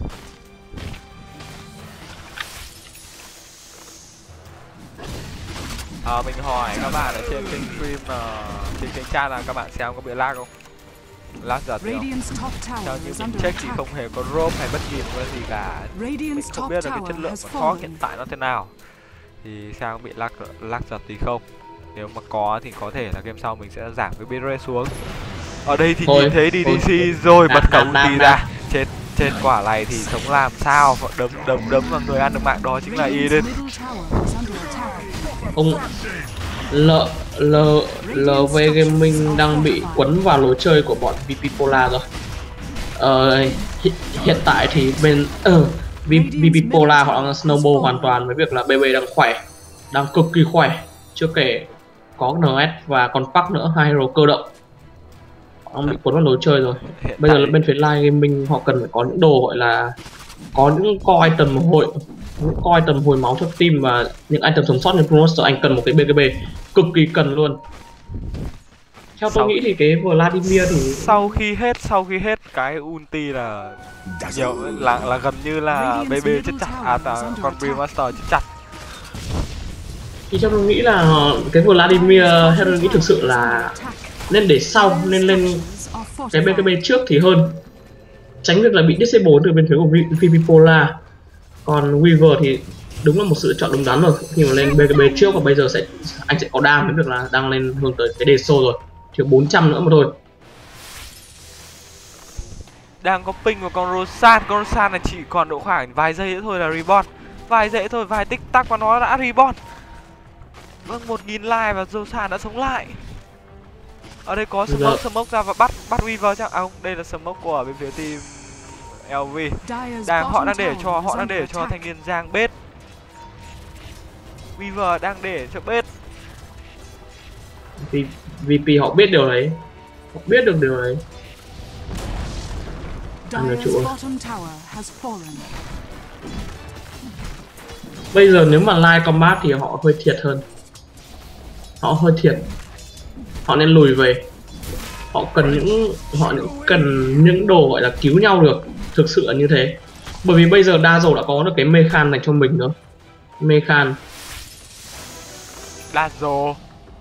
À, mình hỏi các bạn ở trên kênh stream uh, trên kênh chat là các bạn xem có bị lag không? Lag giật không? Radiant's top Theo tower như is mình under check thì attack. không hề có rope hay bất kỳ một cái gì cả. Mình Radiant's không top biết là cái chất tower lượng has của Thor hiện fallen. tại nó thế nào. Thì sao bị lag lag giật thì không. Nếu mà có thì có thể là game sau mình sẽ giảm cái bitrate xuống. Ở đây thì Thôi, nhìn thấy đê đê xê thôi. rồi Nạt, bật cả nạt, nạt, ulti ra. Chết trên quả này thì sống làm sao? Họ đấm đấm đấm vào người ăn được mạng đó chính là Radiant's Eden. middle tower is under attack. Ông L L lờ vê Gaming đang bị quấn vào lối chơi của bọn vê pê Polar rồi. Ờ, hi, hiện tại thì bên ờ vê pê Polar họ đang snowball hoàn toàn với việc là bê bê đang khỏe, đang cực kỳ khỏe, chưa kể có en ét và còn Park nữa, hai hero cơ động. Họ đang bị quấn vào lối chơi rồi. Hiện Bây giờ tại là bên phía Live Gaming họ cần phải có những đồ gọi là có những core item hồi những core item hồi máu cho team và những item sống sót như Promoster. Anh cần một cái bê kê bê cực kỳ cần luôn. Theo tôi Sau- nghĩ thì cái Vladimir thì sau khi hết sau khi hết cái ulti là nhiều là là gần như là bê bê chết chặt à, à con Premaster chết chặt. thì theo tôi nghĩ là cái Vladimir theo tôi nghĩ thực sự là nên để sau, nên lên cái bê kê bê trước thì hơn, tránh việc là bị disable từ bên phía của vê pê Polar. Còn Weaver thì đúng là một sự lựa chọn đúng đắn rồi khi mà lên bê kê bê trước, và bây giờ sẽ anh sẽ có đam với việc là đang lên hướng tới cái Deso rồi, chỉ bốn trăm nữa mà thôi. Đang có ping vào con Roshan, con Roshan này chỉ còn độ khoảng vài giây nữa thôi là reborn, vài giây thôi, vài tích tắc và nó đã reborn. Vâng, một nghìn like và Roshan đã sống lại. Ở đây có smoke, smoke ra và bắt bắt Weaver chắc à không, đây là smoke của bên phía team lờ vê. Dire's Đang họ bottom đang để tower cho is họ đang under để cho attack. thanh niên Giang bết. Weaver đang để cho bết. Vì vê pê họ biết điều đấy, họ biết được điều đấy. Anh nói Dire's chịu. bottom tower has fallen. Bây giờ nếu mà live combat thì họ hơi thiệt hơn, họ hơi thiệt, họ nên lùi về. Họ cần những họ những cần những đồ gọi là cứu nhau được, thực sự là như thế. Bởi vì bây giờ Dazzle đã có được cái Mechan dành cho mình nữa. Mechan Dazzle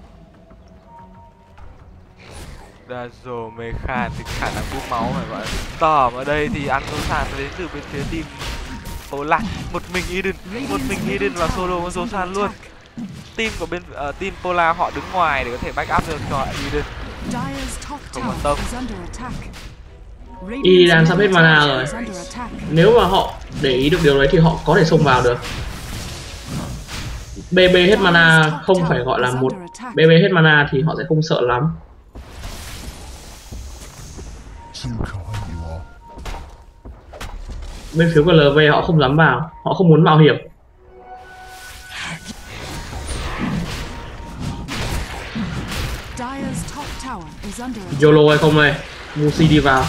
Dazzle Mechan thì khả năng bút máu phải gọi là tởm. Ở đây thì ăn Roshan đến từ bên phía team Polar. Một mình Eden, một mình Eden và solo con Roshan luôn. Team của bên uh, team Polar họ đứng ngoài để có thể back up được cho Eden. Dire's top Không quan tâm. tower is under attack. Y đang Radiant's sắp hết middle mana tower rồi. is under attack. Nếu mà họ để ý được điều đấy thì họ có thể xông vào được. bê bê hết mana không phải gọi là một bê bê hết mana thì họ sẽ không sợ lắm. Bên phía của lờ vê họ không dám vào, họ không muốn mạo hiểm. Dire's top tower is under attack. YOLO hay không đây? Musi đi vào.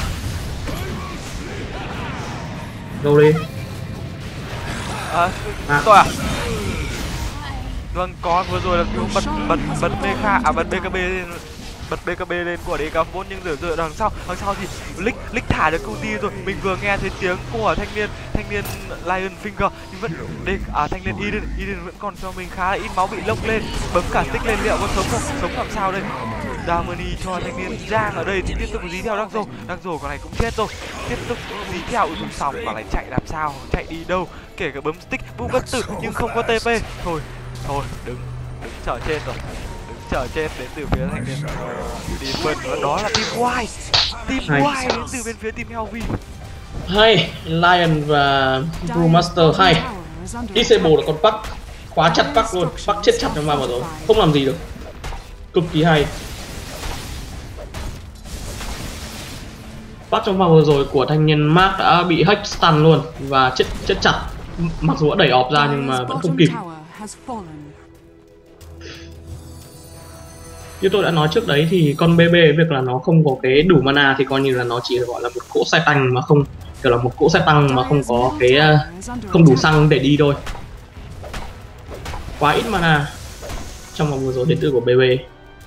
Go đi. À, À. tôi à? Vâng, có vừa rồi là cứu bật bật bật Mecha à bật bê kê bê lên bật bê ca bê lên của đê ca bốn, nhưng rửa rửa đằng sau đằng sau thì Lick Lick thả được công ty rồi. Mình vừa nghe thấy tiếng của thanh niên thanh niên Lion Finger nhưng vẫn đê à thanh niên Eden Eden vẫn còn cho mình khá là ít máu, bị lốc lên, bấm cả tích lên, liệu có sống không? Sống làm sao đây? Damani cho thanh niên Giang ở đây thì tiếp tục dí theo Đắc Rồ, Đắc Rồ còn này cũng chết rồi, tiếp tục dí theo dùng sòng, còn này chạy làm sao, chạy đi đâu, kể cả bấm stick vũ bất tử nhưng không có tê pê. Thôi thôi đứng đứng chờ chết rồi, đứng chờ chết đến từ phía thanh niên Demon, và đó là team White, team White đến từ bên phía team Helvi. Hay Lion và Brewmaster hay disable được con Park, khóa chặt Park luôn, Park chết chặt trong vào rồi, không làm gì được, cực kỳ hay. Park trong vòng vừa rồi của thanh niên Mark đã bị hack stun luôn và chết chết chặt, mặc dù đã đẩy ọp ra nhưng mà vẫn không kịp. Như tôi đã nói trước đấy thì con bê bê việc là nó không có cái đủ mana thì coi như là nó chỉ gọi là một cỗ xe tăng mà không kiểu là một cỗ xe tăng mà không có cái không đủ xăng để đi thôi. Quá ít mana trong vòng vừa rồi đến từ của bê bê.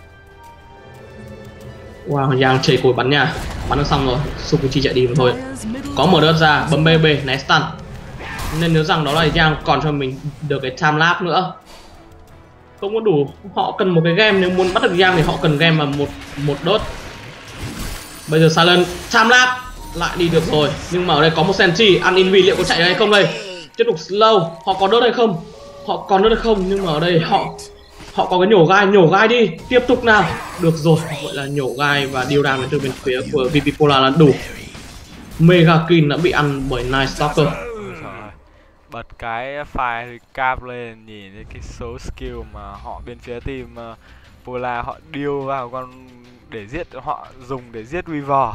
Wow, Giang chảy cối bắn nha, bắn được xong rồi, Sukuchi chạy đi mà thôi. Có mở đợt ra, bấm bê bê, né stun. Nên nhớ rằng đó là Giang còn cho mình được cái time lapse nữa. Không có đủ, họ cần một cái game, nếu muốn bắt được Giang thì họ cần game mà một một đốt. Bây giờ Silent time lapse lại đi được rồi, nhưng mà ở đây có một sentry, ăn invi liệu có chạy được hay không đây? Tiếp tục slow, họ có đốt hay không? Họ còn đốt hay không? Nhưng mà ở đây họ họ có cái nhổ gai, nhổ gai đi, tiếp tục nào. Được rồi, gọi là nhổ gai và điều đàm từ bên phía của vê pê Polar là đủ. Mega Kill đã bị ăn bởi Night Stalker. Bật cái file recap lên nhìn thấy cái số skill mà họ bên phía team uh, Polar họ deal vào con để giết, họ dùng để giết Weaver.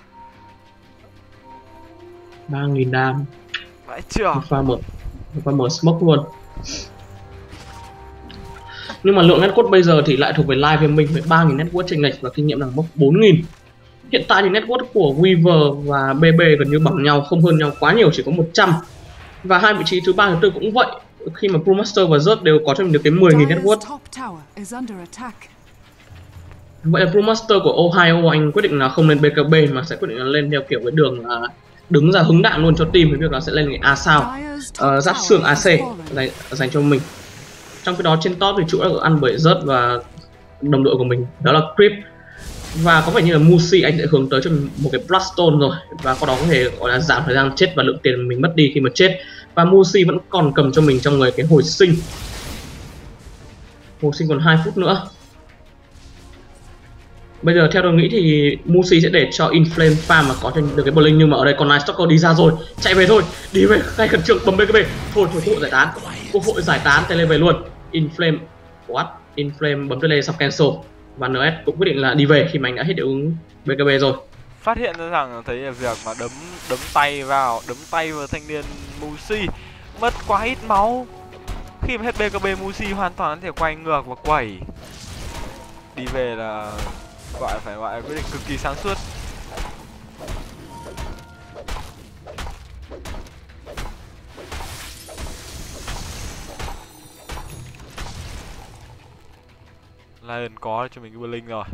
ba nghìn đam. Vãi chưa? Pha mở, pha mở smoke luôn. Nhưng mà lượng network bây giờ thì lại thuộc về Live Gaming với ba nghìn network chênh lệch và kinh nghiệm đẳng mốc bốn nghìn. Hiện tại thì network của Weaver và bê bê gần như bằng nhau, không hơn nhau quá nhiều, chỉ có một trăm. Và hai vị trí thứ ba thứ tư cũng vậy, khi mà Brewmaster và Zerg đều có cho mình được cái mười nghìn network. Vậy là Brewmaster của Ohio anh quyết định là không lên bê ca bê mà sẽ quyết định là lên theo kiểu cái đường là đứng ra hứng đạn luôn cho team, với việc là sẽ lên cái A sao, uh, giáp xương a xê dành, dành cho mình. Trong khi đó trên top thì chủ đã được ăn bởi Zerg và đồng đội của mình, đó là Creep. Và có vẻ như là Musi anh sẽ hướng tới cho mình một cái Bloodstone rồi, và qua đó có thể gọi là giảm thời gian chết và lượng tiền mình mất đi khi mà chết. Và Musi vẫn còn cầm cho mình trong người cái hồi sinh. Hồi sinh còn hai phút nữa. Bây giờ theo tôi nghĩ thì Musi sẽ để cho Inflame farm mà có cho được cái Blink, nhưng mà ở đây còn Night Stalker đi ra rồi, chạy về thôi, đi về ngay khẩn trương bấm bê ca bê. Thôi thôi, cơ hội giải tán, cơ hội giải tán, tele về luôn. Inflame, what? Inflame bấm tele sắp cancel. Và en ét cũng quyết định là đi về khi mà anh đã hết hiệu ứng bê ca bê rồi. Phát hiện ra rằng thấy việc mà đấm đấm tay vào, đấm tay vào thanh niên Musi mất quá ít máu. Khi mà hết bê ca bê, Musi hoàn toàn có thể quay ngược và quẩy. Đi về là gọi phải gọi là quyết định cực kỳ sáng suốt. Lion có cho mình cái Blink rồi.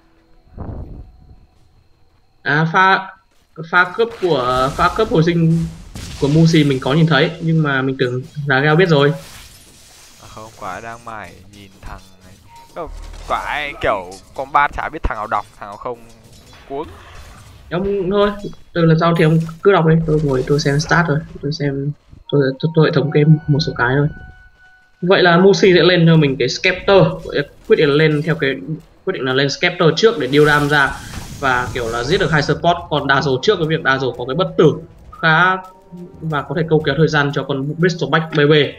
À, pha pha cướp của pha cướp hồi sinh của Musi mình có nhìn thấy, nhưng mà mình tưởng là Gao biết rồi. À không, quả đang mải nhìn thằng này. Không, quả ấy, kiểu combat chả biết thằng nào đọc, thằng nào không cuống. Ông thôi, từ lần sau thì ông cứ đọc đi, tôi ngồi tôi xem start rồi, tôi xem tôi tôi, tôi thống kê một số cái thôi. Vậy là Musi sẽ lên cho mình cái Scepter, quyết định là lên theo cái quyết định là lên Scepter trước để deal đam ra và kiểu là giết được hai support, còn Dazzle trước với việc Dazzle có cái bất tử khá và có thể câu kéo thời gian cho con Bristol Back bê bê.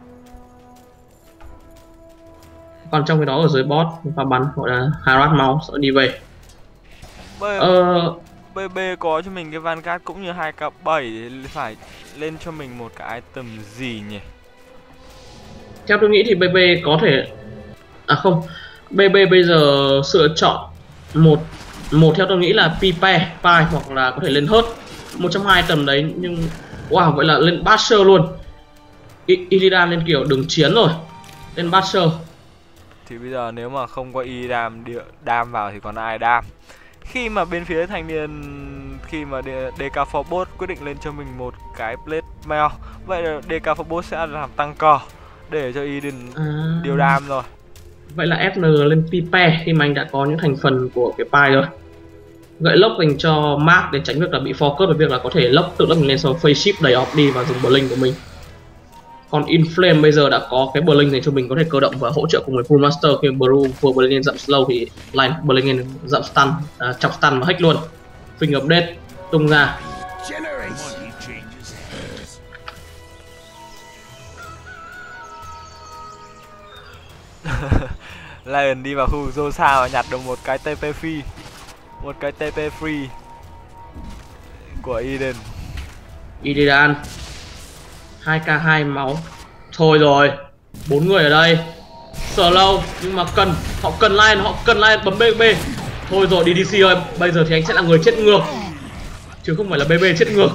Còn trong cái đó ở dưới boss và bắn gọi là harass máu sẽ đi về. Bê, ờ... bê bê có cho mình cái Vanguard cũng như hai cặp bảy thì phải lên cho mình một cái item gì nhỉ? Theo tôi nghĩ thì bê bê có thể à không, bê bê bây giờ sự chọn một một theo tôi nghĩ là Pipe, Pi hoặc là có thể lên hớt một trong hai tầm đấy, nhưng wow, vậy là lên Basher luôn. Illidan lên kiểu đường chiến rồi, lên Basher. Thì bây giờ nếu mà không có y đam địa đam vào thì còn ai đam. Khi mà bên phía thanh niên, khi mà đê ca Phobos quyết định lên cho mình một cái Blade Mail, vậy là đê ca Phobos sẽ làm tăng cờ để cho Eden à, điều đam rồi. Vậy là ép en lên Pipe khi mà anh đã có những thành phần của cái pai rồi. Gậy lốc dành cho Mark để tránh việc là bị focus với việc là có thể lốc tự lốc mình lên sau face shift đẩy off đi và dùng Blink của mình. Còn Inflame bây giờ đã có cái Blink dành cho mình có thể cơ động và hỗ trợ cùng với Brewmaster. Khi Brew vừa Blink dậm slow thì line Blink dậm stun, à, chọc stun và hack luôn. Finger update tung ra. Lion đi vào khu Zosa và nhặt được một cái tê pê free, một cái tê pê free của Eden. Eden hai k hai máu. Thôi rồi, bốn người ở đây. Slow nhưng mà cần, họ cần Lion, họ cần Lion bấm bê bê. Thôi rồi đê đê xê ơi, bây giờ thì anh sẽ là người chết ngược chứ không phải là bê bê chết ngược.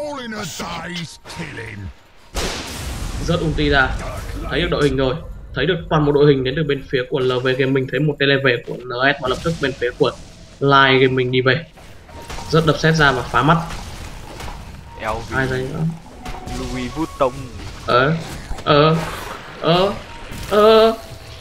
Rớt ulti ra, thấy được đội hình rồi, thấy được toàn một đội hình đến từ bên phía của lờ vê Gaming, thấy một tele về của en ét và lập tức bên phía của Live Gaming đi về. Rớt đập set ra và phá mắt. Eo ai đây nữa? Louis Vuitton. Ờ ờ ờ ờ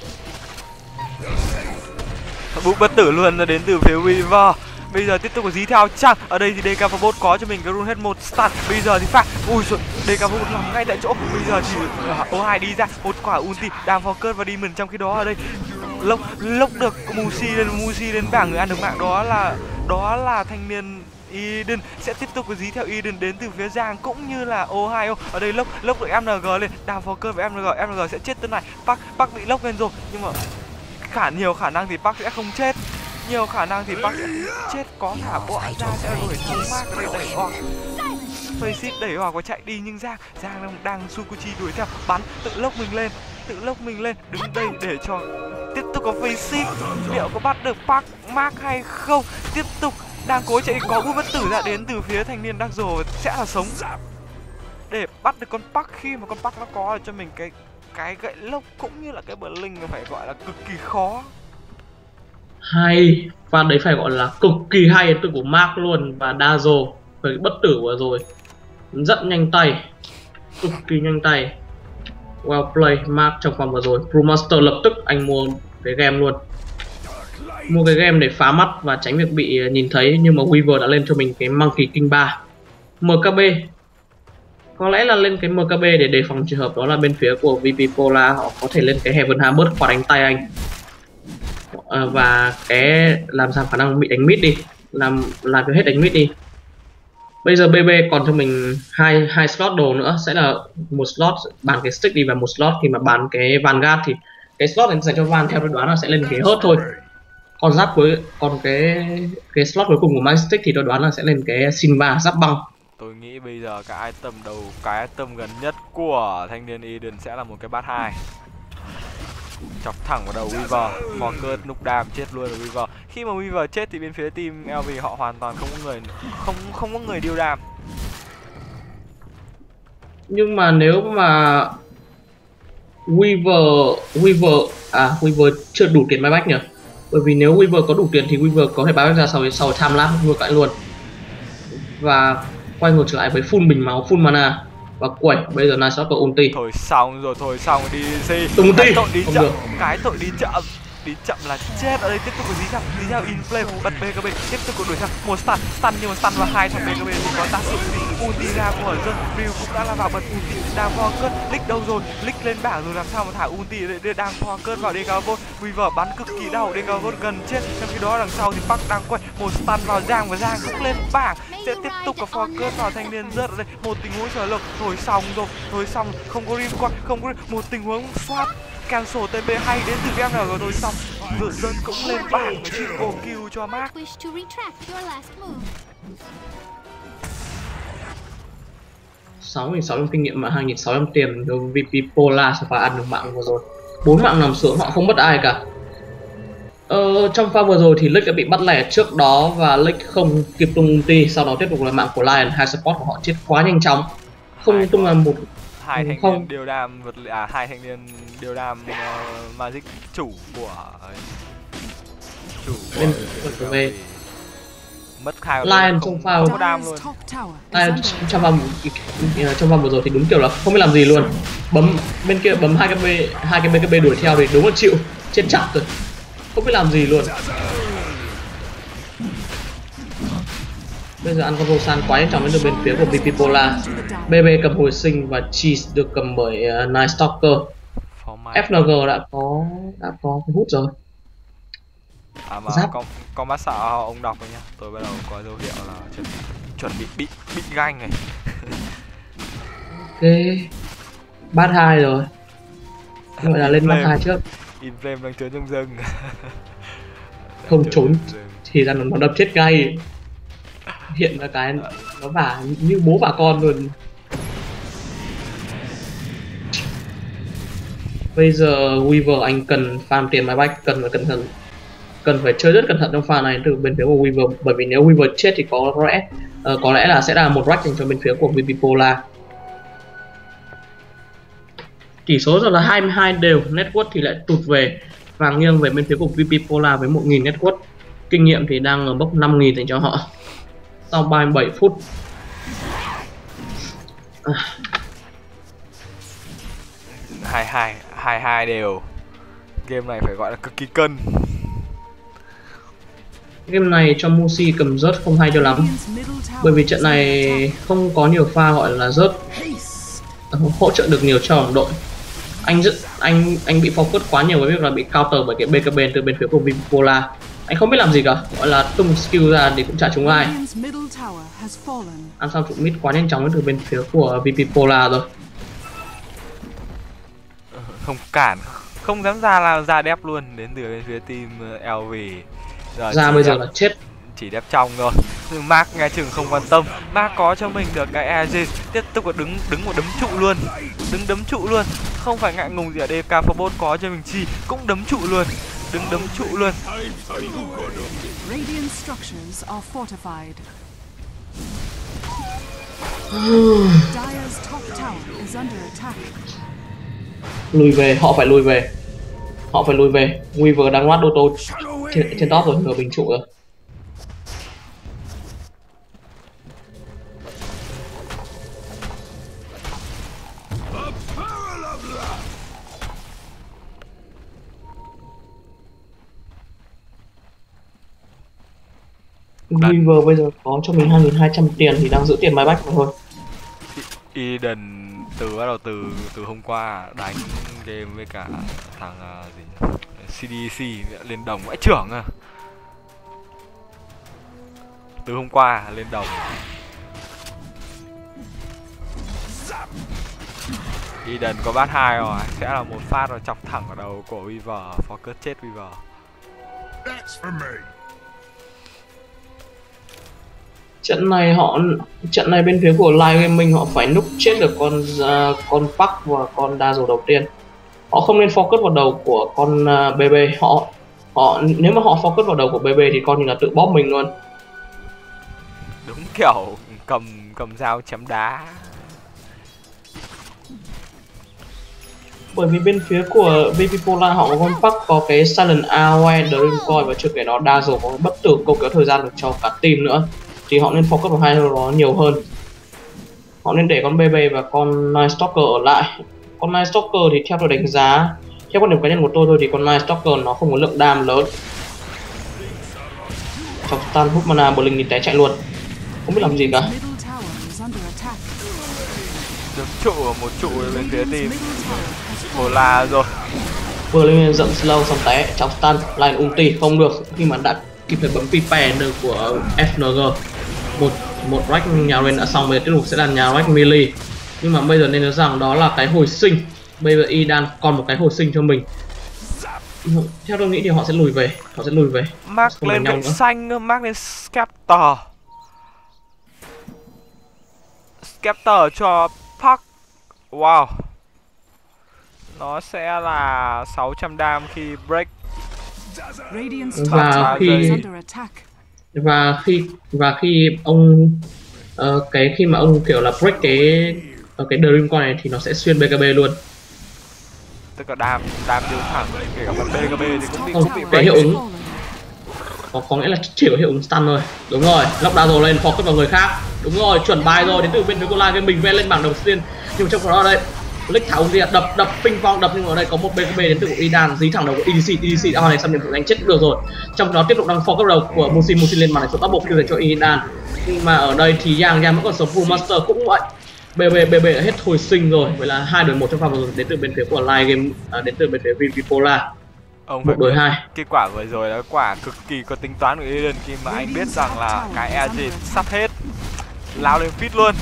Bụng bất tử luôn là đến từ phía Weaver. Bây giờ tiếp tục có dí theo chăng. Ở đây thì đê ca Phobos có cho mình cái rune hết một stun. Bây giờ thì phạt. Ui giời, đê ca Phobos nằm ngay tại chỗ. Bây giờ thì uh, ô hai đi ra một quả ulti đam focus và demon. Trong khi đó ở đây lốc lốc được Musi lên Musi lên bảng người ăn được mạng, đó là đó là thanh niên Eden. Sẽ tiếp tục có dí theo Eden đến từ phía Giang cũng như là Ohio. Ở đây lốc lốc được em en giê lên đam focus với em en giê. em en giê sẽ chết tên này. Park Park bị lốc lên rồi nhưng mà khả nhiều khả năng thì Park sẽ không chết. Nhiều khả năng thì Park sẽ chết, có thả bọn ra sẽ đuổi thú Mark để đẩy off. Faceit đẩy off có chạy đi nhưng Giang Giang đang, đang Sukuchi đuổi theo bắn, tự lốc mình lên, tự lốc mình lên đứng đây để cho tiếp tục có Faceit. Liệu có bắt được Park Mark hay không? Tiếp tục đang cố chạy, có bút bất tử ra đến từ phía thanh niên Dark Zoro sẽ là sống để bắt được con Park. Khi mà con Park nó có cho mình cái cái gậy lốc cũng như là cái Blink phải gọi là cực kỳ khó. Hay, pha đấy phải gọi là cực kỳ hay từ của Mark luôn. Và Dazo với bất tử vừa rồi rất nhanh tay, cực kỳ nhanh tay. Well play Mark trong vòng vừa rồi. Brewmaster lập tức anh mua cái game luôn, mua cái game để phá mắt và tránh việc bị nhìn thấy. Nhưng mà Weaver đã lên cho mình cái Monkey King ba. em ca bê có lẽ là lên cái em ca bê để đề phòng trường hợp đó là bên phía của vê pê Polar họ có thể lên cái Heaven Hammer qua đánh tay anh, à, và cái làm giảm khả năng bị đánh mid đi, làm làm cho hết đánh mid đi. Bây giờ bê bê còn cho mình hai hai slot đồ nữa, sẽ là một slot bán cái stick đi và một slot khi mà bán cái Vanguard thì cái slot này dành cho Van theo tôi đoán là sẽ lên cái hớt thôi. Còn giáp cuối, còn cái cái slot cuối cùng của My Stick thì tôi đoán là sẽ lên cái Silva giáp băng. Tôi nghĩ bây giờ cái item đầu, cái item gần nhất của thanh niên Eden sẽ là một cái bát hai. Chọc thẳng vào đầu Weaver, Focus nục đam chết luôn rồi Weaver. Khi mà Weaver chết thì bên phía team lờ vê họ hoàn toàn không có người không không có người deal đam. Nhưng mà nếu mà Weaver Weaver à Weaver chưa đủ tiền buyback nhỉ? Bởi vì nếu Weaver có đủ tiền thì Weaver có thể buyback ra sau sau time lapse vừa cãi luôn. Và quay ngược trở lại với full bình máu, full mana và quẩy. Bây giờ Nashot có ulti. Thôi xong rồi, thôi xong đi xê. Tung Cái ulti. tội đi Không chậm, được. cái tội đi chậm. Đi chậm là chết. Ở đây tiếp tục có gì sao? Đi theo Inflame bật bê ca bê, tiếp tục có đuổi theo một stun, stun nhưng mà stun vào hai thằng bê ca bê thì có tác dụng gì? Ulti ra của Hở Brew cũng đã là vào bật ulti, đang focus, Lick đâu rồi? Lick lên bảng rồi làm sao mà thả ulti để đang focus vào đê ca vô. Weaver bắn cực kỳ đau, đê ca vô gần chết. Trong khi đó đằng sau thì Park đang quay một stun vào Giang và Giang cũng lên bảng. Sẽ tiếp tục có focus vào thanh niên rớt ở đây. Một tình huống trở lực, thôi xong rồi, thôi xong, không có rim qua, không có một tình huống swap cancel tê pê hay đến từ em rồi thôi xong. Vừa dân cũng lên bảng và triple kill cho Mark. sáu nghìn sáu trăm kinh nghiệm và hai nghìn sáu trăm tiền đối với vê pê Polar phải ăn được mạng vừa rồi. Bốn mạng nằm xuống họ không mất ai cả. Ờ, trong pha vừa rồi thì Lick đã bị bắt lẻ trước đó và Lick không kịp tung ulti, sau đó tiếp tục là mạng của Lion. Hai support của họ chết quá nhanh chóng, không tung ra một hai Ừ, thanh không. niên điều đam vật à hai thanh niên điều đam uh, magic chủ của chủ của Bên của của về. mất hai Lion không, xông pha. không có đam luôn. Dire's top tower is À, under trong vòng trong vòng vừa rồi thì đúng kiểu là không biết làm gì luôn. Bấm bên kia bấm hai cái b hai cái b cái b đuổi theo thì đúng là chịu chết chặt rồi, không biết làm gì luôn. Bây giờ ăn con Rosan quá nhanh chóng đến từ bên phía của vê pê Polar. bê bê cầm hồi sinh và Cheese được cầm bởi uh, Night Stalker. ép en giê đã có đã có cái hút rồi. À mà Giáp. con con bác sợ ông đọc rồi nhá. Tôi bắt đầu có dấu hiệu là chuẩn bị chuẩn bị bị bị ganh này. Ok. Bát hai rồi. Gọi là lên bát hai trước. In flame đang trốn trong rừng. Không trốn thì ra nó đập chết ngay. Hiện ra cái nó vả như bố vả con luôn. Bây giờ Weaver anh cần farm tiền máy bách, cần phải cẩn thận, cần phải chơi rất cẩn thận trong pha này từ bên phía của Weaver, bởi vì nếu Weaver chết thì có lẽ uh, có lẽ là sẽ là một rack dành cho bên phía của vê pê Polar. Tỷ số giờ là hai mươi hai đều, network thì lại tụt về và nghiêng về bên phía của vê pê Polar với một nghìn network. Kinh nghiệm thì đang ở mốc năm nghìn dành cho họ sau ba mươi bảy phút. À. hai hai hai hai đều. Game này phải gọi là cực kỳ cân. Game này cho Musi cầm rớt không hay cho lắm, bởi vì trận này không có nhiều pha gọi là rớt hỗ trợ được nhiều cho đồng đội. Anh rất anh anh bị focus quá nhiều với việc là bị counter bởi cái bê ca bê từ bên phía của Polar. Anh không biết làm gì cả, gọi là tung skill ra thì cũng chả trúng ai. Ăn xong trụ mid quá nhanh chóng từ bên phía của vê pê Polar rồi. Không cản, không dám ra là ra đép luôn đến từ bên phía team lờ vê. Giờ ra bây đép, giờ là chết. Chỉ đép trong thôi. Mark nghe chừng không quan tâm. Mark có cho mình được cái e giê, tiếp tục có đứng đứng một đấm trụ luôn, đứng đấm trụ luôn, không phải ngại ngùng gì ở đây. ca bốn có cho mình chi cũng đấm trụ luôn, đứng đấm trụ luôn. Radiant structures are fortified. Dire's top tower is under attack. Lùi về, họ phải lùi về, họ phải lùi về. Weaver đang loát ô tô trên, trên top rồi, nửa bình trụ rồi. Weaver bây giờ có cho mình hai nghìn hai trăm tiền thì đang giữ tiền máy bách mà thôi. Eden từ bắt đầu từ từ hôm qua đánh game với cả thằng uh, gì nhỉ? xê đê xê lên đồng vãi trưởng à. Từ hôm qua lên đồng. Eden có bát hai rồi, sẽ là một phát rồi chọc thẳng vào đầu của Weaver, focus chết Weaver. Trận này họ trận này bên phía của Live Gaming họ phải núp chết được con uh, con Park và con đa dầu đầu tiên. Họ không nên focus vào đầu của con uh, bê bê. Họ họ nếu mà họ focus vào đầu của bê bê thì coi như là tự bóp mình luôn. Đúng kiểu cầm cầm dao chém đá. Bởi vì bên phía của vê pê Polar họ có con Park, có cái Silent Hour, Dream Coil và chưa kể đó đa dầu có bất tử câu kéo thời gian được cho cả team nữa. Thì họ nên focus vào hai đó nhiều hơn. Họ nên để con bê bê và con Night Stalker ở lại. Con Night Stalker thì theo tôi đánh giá, theo quan điểm cá nhân của tôi thôi thì con Night Stalker nó không có lượng đam lớn. Trong stun hút mana Blink nhìn té chạy luôn, không biết làm gì cả. Đứng trụ ở một trụ bên phía team Polar rồi. Vừa lên giận slow xong té trong stun, line ulti không được khi mà đã kịp thời bấm prepare của ép en giê. Một một rack nhà lên đã xong, bây giờ tiếp tục sẽ là nhà rack melee. Nhưng mà bây giờ nên nhớ rằng đó là cái hồi sinh. Bây giờ y đang còn một cái hồi sinh cho mình. Theo tôi nghĩ thì họ sẽ lùi về, họ sẽ lùi về. Mark lên cạnh xanh nữa, Mark lên Scepter. Scepter cho Park. Wow. Nó sẽ là sáu trăm dam khi break. Và khi và khi và khi ông uh, cái khi mà ông kiểu là break cái ở cái Dream Coin này thì nó sẽ xuyên bê kê bê luôn. Tức là đam đam đứng thẳng, kể cả bật bê kê bê thì cũng bị Không, cũng bị cái break. hiệu ứng có, có nghĩa là chỉ có hiệu ứng stun thôi. Đúng rồi, lóc đá rồi lên focus vào người khác. Đúng rồi, chuẩn bài rồi, đến từ bên phía của Live Gaming vẽ lên bảng đầu tiên. Nhưng trong đó đây Lick tháo gì đập đập ping pong đập, nhưng mà ở đây có một bê kê bê đến từ Idan dí thẳng đầu của e đê xê. e đê xê đã hoàn thành xong nhiệm vụ đánh chết cũng được rồi. Trong đó tiếp tục đang focus đầu của Musin. Musin lên màn này số double kill dành cho Idan. Nhưng mà ở đây thì Yang Yang vẫn còn sống, Full Master cũng vậy. bê bê bê bê đã hết hồi sinh rồi, vậy là hai đối một trong pha vừa rồi đến từ bên phía của Live Game, à, đến từ bên phía vê pê Polar. Ông Một phải đối biết hai. cái quả vừa rồi là quả cực kỳ có tính toán của Eden, khi mà anh biết rằng là cái e giê sắp hết, lao lên fit luôn,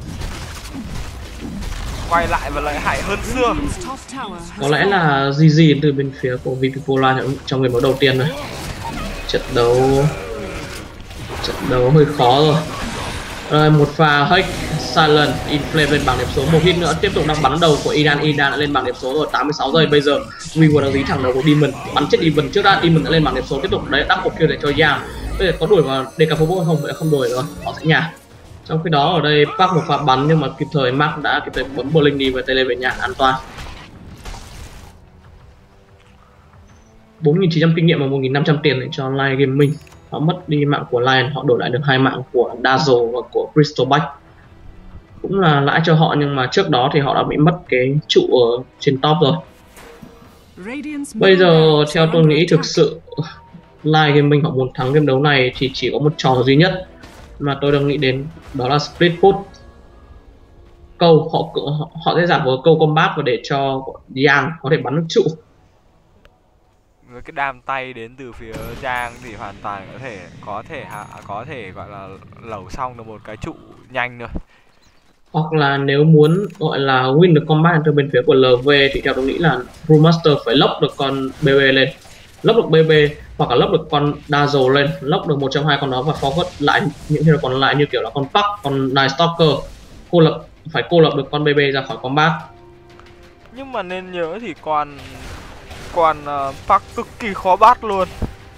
quay lại và lợi hại hơn xưa. Radiant's top tower Có has lẽ là giê giê từ bên phía của vê pê Polar trong, trong game đấu đầu tiên này. Trận đấu trận đấu hơi khó rồi. Rồi một pha hack silent inflame lên bảng điểm số, một hit nữa tiếp tục đang bắn đầu của Idan. Idan đã lên bảng điểm số rồi, tám mươi sáu giây. Bây giờ Weaver đang dí thẳng đầu của Demon, bắn chết Demon trước đã. Demon đã lên bảng điểm số, tiếp tục đấy double kill để cho Yang. Bây giờ có đuổi vào Decaphobo không? Vậy không đuổi rồi, họ sẽ nhả. Trong khi đó ở đây Park một pha bắn nhưng mà kịp thời Mark đã kịp thời bấm bowling đi và tay lên về nhà an toàn. bốn nghìn chín trăm kinh nghiệm và một nghìn năm trăm tiền để cho Live Gaming. Họ mất đi mạng của Lion, họ đổi lại được hai mạng của Dazzle và của Crystal Bach. Cũng là lãi cho họ, nhưng mà trước đó thì họ đã bị mất cái trụ ở trên top rồi. Radiant's Bây giờ middle barracks theo are tôi under nghĩ thực attack. sự Live Gaming họ muốn thắng game đấu này thì chỉ có một trò duy nhất mà tôi đang nghĩ đến, đó là split push. Câu họ họ, họ sẽ giảm vào câu combat và để cho Yang có thể bắn được trụ. Với cái đam tay đến từ phía Giang thì hoàn toàn có thể có thể hạ có thể gọi là lẩu xong được một cái trụ nhanh rồi. Hoặc là nếu muốn gọi là win được combat từ bên phía của lờ vê thì theo tôi nghĩ là Brewmaster phải lốc được con bê bê lên, lốc được bê bê hoặc là lốc được con Dazzle lên, lốc được một trong hai con đó và focus lại những thứ còn lại như kiểu là con Park, con Night Stalker, cô lập phải cô lập được con bê bê ra khỏi combat. Nhưng mà nên nhớ thì con con uh, Park cực kỳ khó bắt luôn.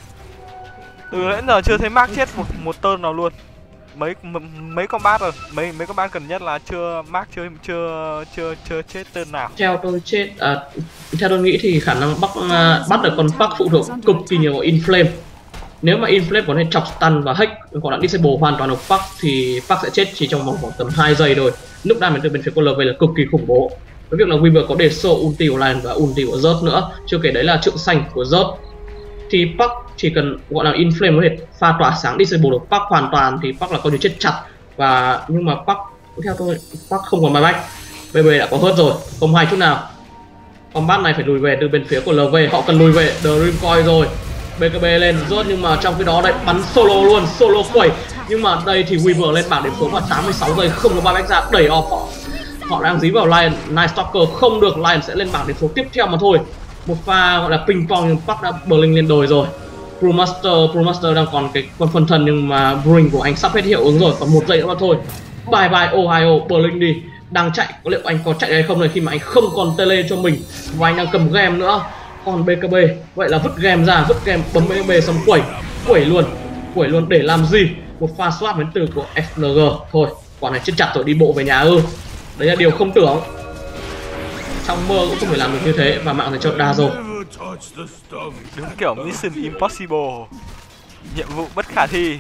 Từ nãy giờ chưa thấy Mark chết một một turn nào luôn. Mấy mấy combat rồi, mấy mấy combat gần nhất là chưa Mark chưa chưa chưa chưa chết turn nào. Theo tôi chết à, theo tôi nghĩ thì khả năng bắt uh, bắt được con Park phụ thuộc cực kỳ nhiều vào Inflame. Nếu mà Inflame có thể chọc stun và hack còn lại disable hoàn toàn được Park thì Park sẽ chết chỉ trong vòng khoảng tầm hai giây thôi. Lúc damage từ bên phía của lờ vê là cực kỳ khủng bố. Với việc là Weaver có để sâu ulti của Lion và ulti của Zerg nữa, chưa kể đấy là trượng xanh của Zerg, thì Park chỉ cần gọi là Inflame có thể pha tỏa sáng disable được Park hoàn toàn thì Park là coi như chết chặt. Và nhưng mà Park theo tôi Park không còn buyback, bê bê đã có hurt rồi, không hay chút nào. Combat này phải lùi về từ bên phía của lờ vê, họ cần lùi về Dream Coin rồi. bê kê bê lên rớt nhưng mà trong khi đó đây bắn solo luôn, solo quẩy. Nhưng mà đây thì Weaver lên bảng điểm số vào tám mươi sáu giây, không có buyback ra, đẩy off họ. Họ đang dí vào Lion, Night Stalker không được, Lion sẽ lên bảng điểm số tiếp theo mà thôi. Một pha gọi là ping pong nhưng Park đã Blink lên đồi rồi. Brewmaster, Brewmaster đang còn cái con phân thân nhưng mà Blink của anh sắp hết hiệu ứng rồi, còn một giây nữa mà thôi. Bye bye Ohio, Blink đi. Đang chạy, có liệu anh có chạy hay không này khi mà anh không còn tele cho mình và anh đang cầm game nữa. Còn bê kê bê, vậy là vứt game ra, vứt game bấm bê kê bê xong quẩy, quẩy luôn, quẩy luôn để làm gì? Một pha swap đến từ của ép en giê thôi, quả này chết chặt rồi, đi bộ về nhà ư? Đấy là điều không tưởng, trong mơ cũng không thể làm được như thế và mạng dành cho Dazzle. Đúng kiểu Mission Impossible, nhiệm vụ bất khả thi.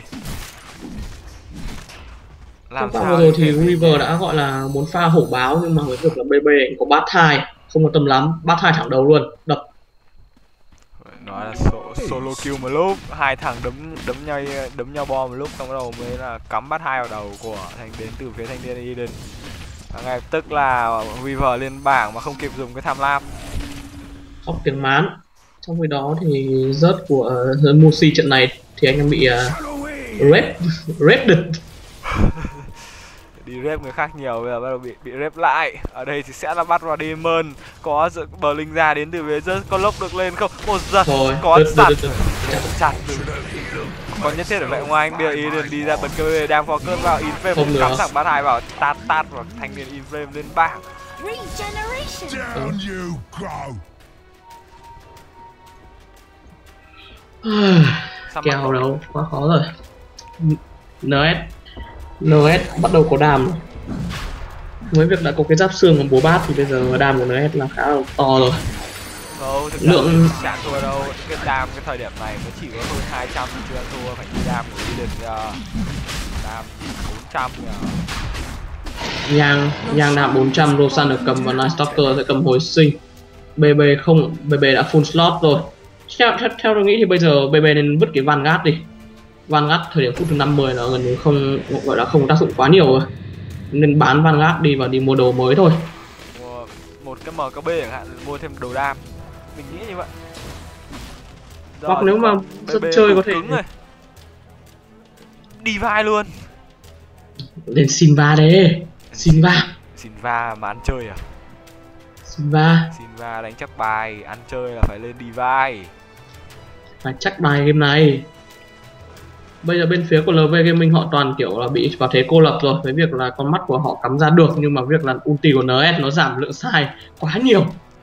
Trong pha vừa rồi thì Weaver đã gọi là muốn pha hổ báo nhưng mà với việc là bê bê có bát thai, không quan tâm lắm, bát thai thẳng đầu luôn, đập. Nói là so, solo kill một lúc, hai thằng đấm đấm nhau đấm nhau bom một lúc, xong bắt đầu mới là cắm bát hai vào đầu của thành đến từ phía thanh niên Eden. Và ngay tức là Weaver lên bảng mà không kịp dùng cái tham lam. Khóc tiếng mán. Trong khi đó thì rớt của uh, Musi trận này thì anh em bị uh, rep, rep địch. Đi rep người khác nhiều, bây giờ bắt đầu bị bị rep lại. Ở đây thì sẽ là bắt vào Demon, có bờ linh ra đến từ phía rớt, có lốc được lên không? Một giật, Thôi, có đứt, chặt, đứt, đứt, đứt. chặt. Còn nhất thiết ở vậy ngoài anh bây giờ Eden đi ra bật cơ bê đang focus vào Inflame, cắm thẳng bát hai vào tát tát vào thanh niên Inflame lên bảng. Down you go. Kèo đâu, quá khó rồi. en ét en ét bắt đầu có đàm. với việc đã có cái giáp xương và búa bát thì bây giờ đam của nó là khá là to rồi. Không, thực Lượng- ra chả thua đâu, cái đam cái thời điểm này nó chỉ có hơn hai trăm chưa ăn thua, phải đi đam của đi lên uh, đam bốn trăm nhờ. Yang Yang đam bốn trăm, Rosan được cầm và Night Stalker sẽ cầm hồi sinh. bê bê không, bê bê đã full slot rồi. Theo, theo, theo tôi nghĩ thì bây giờ bê bê nên vứt cái Vanguard đi. Vanguard thời điểm phút thứ năm mươi nó gần như không, gọi là không tác dụng quá nhiều rồi. Nên bán Vanguard đi và đi mua đồ mới thôi. Mua một cái em ca bê chẳng hạn, mua thêm đồ đam. Mình nghĩ như vậy. Giờ Hoặc nếu mà bê dân bê chơi có cũng thể cứng rồi. Đi vai luôn. lên Sinva đấy. Sinva. Sinva mà ăn chơi à? Sinva Sinva đánh chắc bài, ăn chơi là phải lên đi vai. phải chắc bài game này. Bây giờ bên phía của lờ vê Gaming họ toàn kiểu là bị vào thế cô lập rồi, với việc là con mắt của họ cắm ra được nhưng mà việc là ulti của en ét nó giảm lượng sai quá nhiều.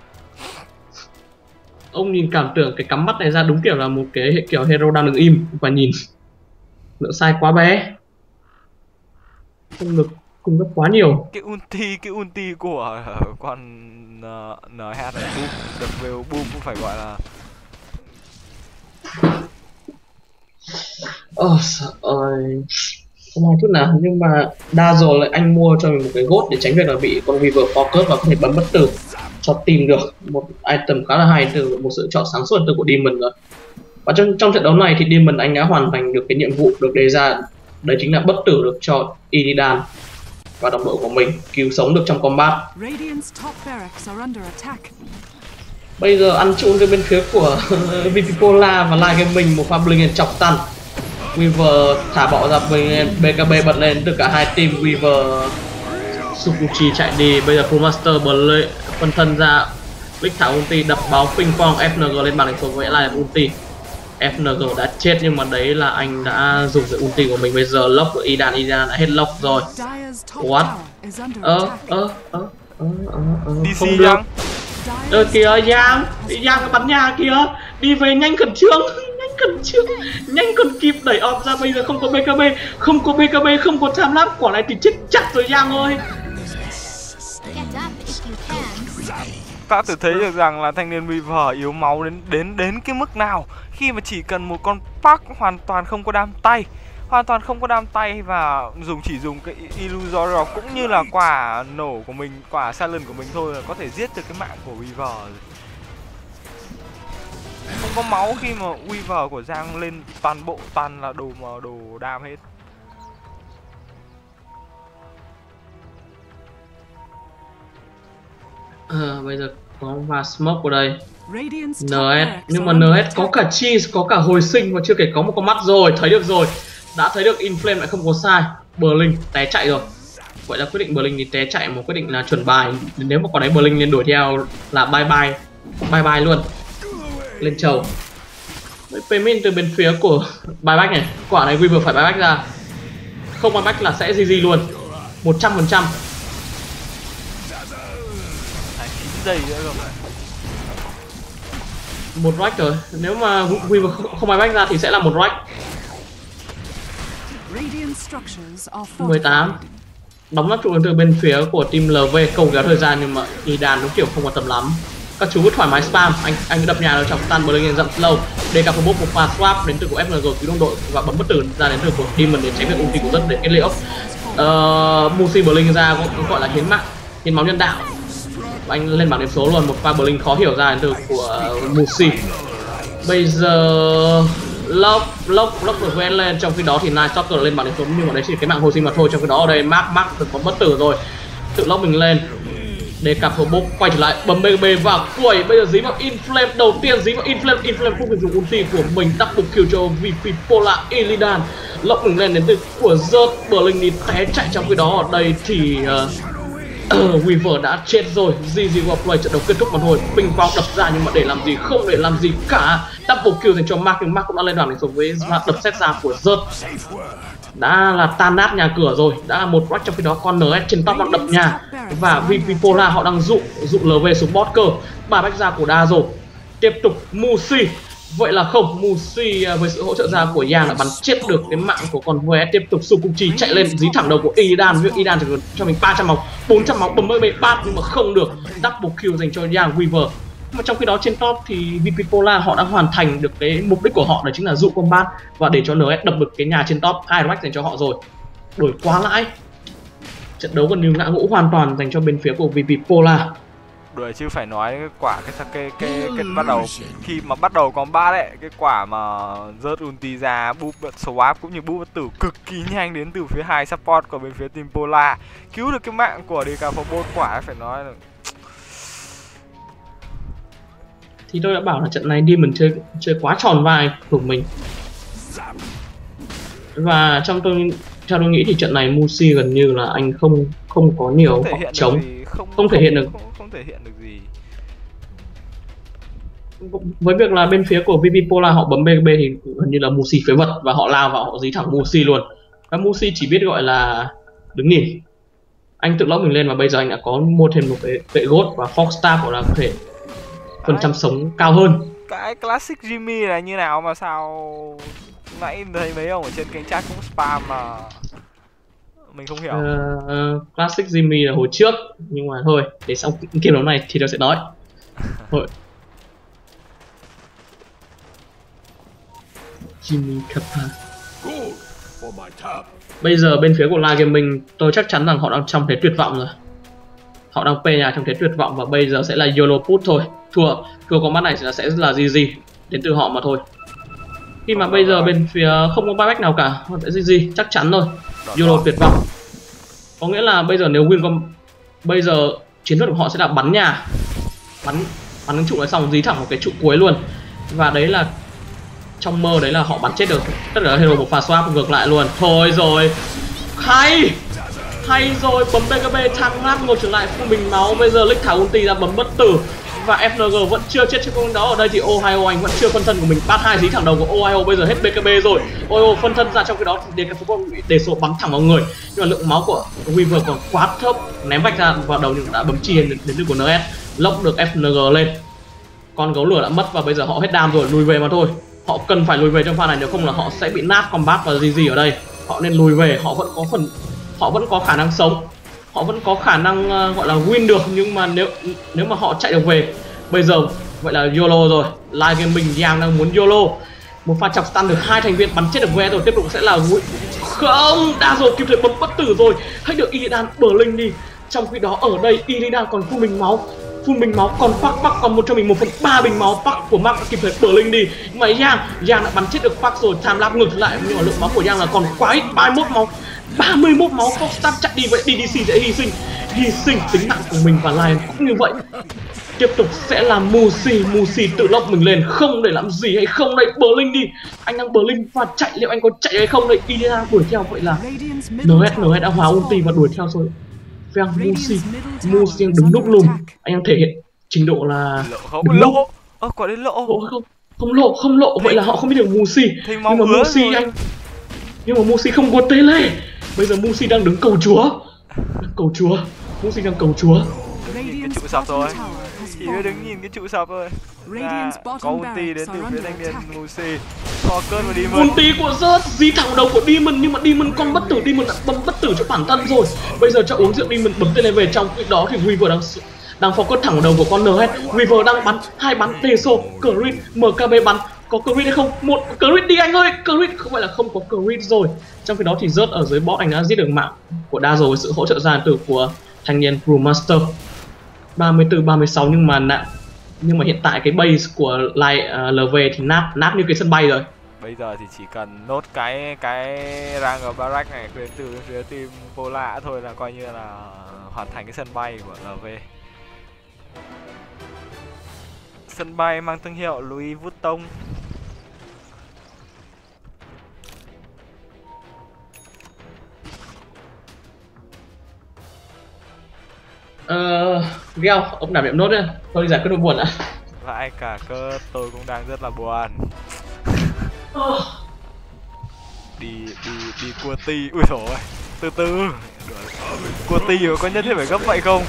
Ông nhìn cảm tưởng cái cắm mắt này ra đúng kiểu là một cái kiểu hero đang đứng im và nhìn lượng sai quá bé, không được cung cấp quá nhiều. Cái ulti, cái ulti của uh, con uh, en hát này, boom, được về boom cũng phải gọi là Ôi trời ơi, không hay chút nào. Nhưng mà đa rồi lại anh mua cho mình một cái gốt để tránh việc là bị con Weaver focus và có thể bấm bất tử cho tìm được một item khá là hay từ một sự chọn sáng suốt từ của Demon rồi. Và trong trong trận đấu này thì Demon anh đã hoàn thành được cái nhiệm vụ được đề ra, đấy chính là bất tử được cho Illidan và đồng đội của mình, cứu sống được trong combat. Radiant's top barracks are under attack. Bây giờ ăn trộn cái bên phía của vê pê Polar và Live Gaming một pha Blink chọc tan. Weaver thả bọ ra bên bê ca bê bật lên từ cả hai team. Weaver Sukuchi chạy đi, bây giờ Full Master Blade phân thân ra, Blink thả ulti đập báo ping pong ép en giê lên bàn đánh số với lại ulti. ép en giê đã chết nhưng mà đấy là anh đã dùng cái ulti của mình. Bây giờ lock của Idan, Idan đã hết lock rồi. Dire's top What? tower is under Ơ attack. ơ ơ ơ ơ đê xê không được. chăng? Ơ kìa Giang, Giang bắn nhà kìa, đi về nhanh khẩn trương, nhanh khẩn trương, nhanh còn kịp đẩy ọp ra. Bây giờ không có bê ca bê, không có bê ca bê, không có time lapse, quả này thì chết chắc rồi Giang ơi. Get up if you can. Ta tự thấy được rằng là thanh niên Weaver yếu máu đến đến đến cái mức nào khi mà chỉ cần một con Park hoàn toàn không có đam tay, hoàn toàn không có đam tay và dùng chỉ dùng cái Illusory cũng như là quả nổ của mình, quả silent của mình thôi là có thể giết được cái mạng của Weaver rồi. Không có máu khi mà Weaver của Giang lên toàn bộ toàn là đồ mà đồ đam hết. Ờ, bây giờ có và smoke ở đây. Radiant's top en ét, barracks nhưng mà are under en ét có attack. cả cheese, có cả hồi sinh và chưa kể có một con mắt rồi, thấy được rồi. Đã thấy được Inflame lại không có sai. Blink té chạy rồi. Vậy là quyết định Blink thì té chạy, một quyết định là chuẩn bài. Nếu mà còn đấy Blink nên đuổi theo là bye bye. Bye bye luôn. Lên trầu. Payment từ bên phía của buyback này, quả này Weaver phải buyback ra. Không buyback là sẽ giê giê luôn. một trăm phần trăm. chín giây nữa rồi. Một rack rồi. Nếu mà Weaver không buyback ra thì sẽ là một rack. Radiant structures are mười tám. fortified. Đóng nắp trụ từ bên phía của team lờ vê cầu kéo thời gian nhưng mà Idan nó kiểu không quan tâm lắm. Các chú cứ thoải mái spam, anh anh cứ đập nhà rồi trong tan Blink dậm slow. đê ca một pha swap đến từ của ép en giê cứu đồng đội và bấm bất tử ra đến từ của Demon để tránh việc ulti của rất để kết liễu. Uh, Musi Blink ra cũng gọi là hiến mạng, hiến máu nhân đạo. Và anh lên bảng điểm số luôn, một pha Blink khó hiểu ra đến từ của uh, Musi. Bây giờ Lock, Lock, Lock được ven lên, trong khi đó thì Night Stalker lên bảng điểm số nhưng mà đấy chỉ là cái mạng hồi sinh mà thôi. Trong khi đó ở đây Mark, Mark được có bất tử rồi, tự Lock mình lên. Đề cặp bốc quay trở lại bấm bê ca bê và quẩy. Bây giờ dí vào Inflame đầu tiên, dí vào Inflame, Inflame không phải dùng ulti của mình, double kill cho vê pê Polar Illidan. Lock mình lên đến từ của Zert, Blink đi té chạy. Trong khi đó ở đây thì uh, Weaver đã chết rồi. giê giê qua play, trận đấu kết thúc mà thôi. Ping pong đập ra nhưng mà để làm gì, không để làm gì cả. Double kill dành cho Mark nhưng Mark cũng đã lên đoàn để sống với đập xét ra của Zert. Đã là tan nát nhà cửa rồi, đã là một rack. Trong khi đó con en ét trên top đang đập nhà và vê pê Polar họ đang dụ dụ lờ vê xuống bot cơ. Ba bách ra của Dazo tiếp tục Musi Vậy là không, Musi với sự hỗ trợ ra của Yang đã bắn chết được cái mạng của con vê ét. Tiếp tục Sukuchi chạy lên dí thẳng đầu của Illidan. Việc Illidan chỉ cần cho mình ba trăm máu, bốn trăm máu bấm bê bát nhưng mà không được. Double kill dành cho Yang Weaver. Mà trong khi đó trên top thì vê pê Polar họ đã hoàn thành được cái mục đích của họ, đó chính là dụ combat và để cho en ét đập được cái nhà trên top. Hai rack dành cho họ rồi, đổi quá lãi. Trận đấu gần như ngã ngũ hoàn toàn dành cho bên phía của vê pê Polar. Đuổi chứ phải nói cái quả cái cái cái, cái, cái bắt đầu khi mà bắt đầu combat đấy, cái quả mà rớt ulti ra, boost swap cũng như boost bất tử cực kỳ nhanh đến từ phía hai support của bên phía team Polar, cứu được cái mạng của đê ca Phobos. Quả phải nói là thì tôi đã bảo là trận này Demon chơi chơi quá tròn vai của mình. Và trong tôi theo tôi nghĩ thì trận này Musi gần như là anh không không có nhiều không thể chống, không, không thể hiện được không, không thể hiện được gì. Với việc là bên phía của vê pê Polar họ bấm bê kê bê thì gần như là Musi phế vật và họ lao vào họ dí thẳng Musi luôn. Và Musi chỉ biết gọi là đứng nhìn. Anh tự lóc mình lên và bây giờ anh đã có mua thêm một cái vệ gốt và Foxstar của là có thể phần trăm sống cao hơn. Cái classic Jimmy là như nào mà sao nãy thấy mấy ông ở trên kênh chat cũng spam mà mình không hiểu. Uh, classic Jimmy là hồi trước nhưng mà thôi để xong game đấu này thì tôi sẽ nói. Thôi. Jimmy Kappa. Bây giờ bên phía của Live Gaming tôi chắc chắn rằng họ đang trong thế tuyệt vọng rồi. Họ đang pê nhà trong thế tuyệt vọng và bây giờ sẽ là YOLO put thôi. Thua, thua con mắt này sẽ là giê giê đến từ họ mà thôi. Khi mà bây giờ bên phía không có buyback nào cả, họ sẽ giê giê chắc chắn thôi. YOLO tuyệt vọng. Có nghĩa là bây giờ nếu win con bây giờ chiến thuật của họ sẽ là bắn nhà. Bắn bắn cái trụ này xong dí thẳng vào cái trụ cuối luôn. Và đấy là trong mơ đấy là họ bắn chết được tất cả hero một pha swap ngược lại luôn. Thôi rồi. Hay. Hay rồi, bấm bê kê bê thăng lát ngược trở lại phun bình máu. Bây giờ Lick thả ulti ra bấm bất tử. Và ép en giê vẫn chưa chết trước con đó. Ở đây thì Ohio anh vẫn chưa phân thân của mình. Bắt hai dí thẳng đầu của Ohio bây giờ hết bê kê bê rồi. Ohio phân thân ra, trong khi đó thì DK Phobos bị đề số bắn thẳng vào người. Nhưng mà lượng máu của Weaver còn quá thấp, ném vạch ra vào đầu nhưng đã bấm chi đến, đến lượt của en ét. Lốc được ép en giê lên. Con gấu lửa đã mất và bây giờ họ hết đam rồi, lùi về mà thôi. Họ cần phải lùi về trong pha này, nếu không là họ sẽ bị nát combat và giê giê ở đây. Họ nên lùi về, họ vẫn có phần họ vẫn có khả năng sống. Họ vẫn có khả năng uh, gọi là win được, nhưng mà nếu nếu mà họ chạy được về. Bây giờ vậy là YOLO rồi. Live Gaming Yang đang muốn YOLO. Một pha chọc stun được hai thành viên bắn chết được ve rồi, tiếp tục sẽ là không, đã rồi, kịp thời bấm bất tử rồi. Hãy được Illidan bờ linh đi. Trong khi đó ở đây Illidan còn phun bình máu. Phun bình máu còn Park Park còn một cho mình một phần ba bình máu. Park của Mark kịp thời bờ linh đi. Nhưng mà Yang Yang đã bắn chết được Park rồi, time lapse ngược lại nhưng mà lượng máu của Yang là còn quá ít, ba mươi mốt máu. ba mươi mốt máu. Foxstar chạy đi vậy, đê đê xê sẽ hy sinh hy sinh tính mạng của mình và Lion cũng như vậy. Tiếp tục sẽ là Musi. Musi tự lốc mình lên, không để làm gì hay không đây, bờ linh đi. Anh đang bờ linh và chạy, liệu anh có chạy hay không đây. Illidan đuổi theo, vậy là en ét en ét đã hóa ulti và đuổi theo rồi. Veng Musi Musi đang đứng núp lùm, anh đang thể hiện trình độ là không lộ. Ơ quả đến lộ. Không không lộ, không lộ, vậy là họ không biết được Musi. Nhưng mà Musi rồi. anh Nhưng mà Musi không có tele. Bây giờ Musi đang đứng cầu chúa. Đang cầu chúa. Musi đang cầu chúa. Nhìn cái trụ sập rồi. Chỉ biết đứng nhìn cái trụ sập thôi. À, có ulti đến từ phía thanh niên Musi. Có cơn và Demon. Ulti của Zert dí thẳng đầu của Demon, nhưng mà Demon con bất tử, Demon đã bấm bất tử cho bản thân rồi. Bây giờ cho uống rượu Demon bấm tele về, trong khi đó thì Weaver đang đang focus thẳng vào đầu của con en ét. Weaver đang bắn hai bắn Teso, Creed, em ca bê bắn. Có Creed hay không? Một Creed đi anh ơi. Creed không phải là không có Creed rồi. Trong khi đó thì Zert ở dưới bot anh đã giết được mạng của Dazzle với sự hỗ trợ ra từ của thanh niên Brewmaster. ba mươi tư ba mươi sáu nhưng mà nạ, nhưng mà hiện tại cái base của Light uh, lờ vê thì nát nát như cái sân bay rồi. Bây giờ thì chỉ cần nốt cái cái rang ở barrack này đến từ phía team Polar thôi là coi như là hoàn thành cái sân bay của lờ vê. Sân bay mang thương hiệu Louis Vuitton. Ờ, Gel, ông đảm nhiệm nốt đi, tôi đi giải quyết nỗi buồn ạ. Vãi cả cơ, tôi cũng đang rất là buồn. đi đi đi cua ti, ui dồi ôi, từ từ. Cua ti có nhất thiết phải gấp vậy không?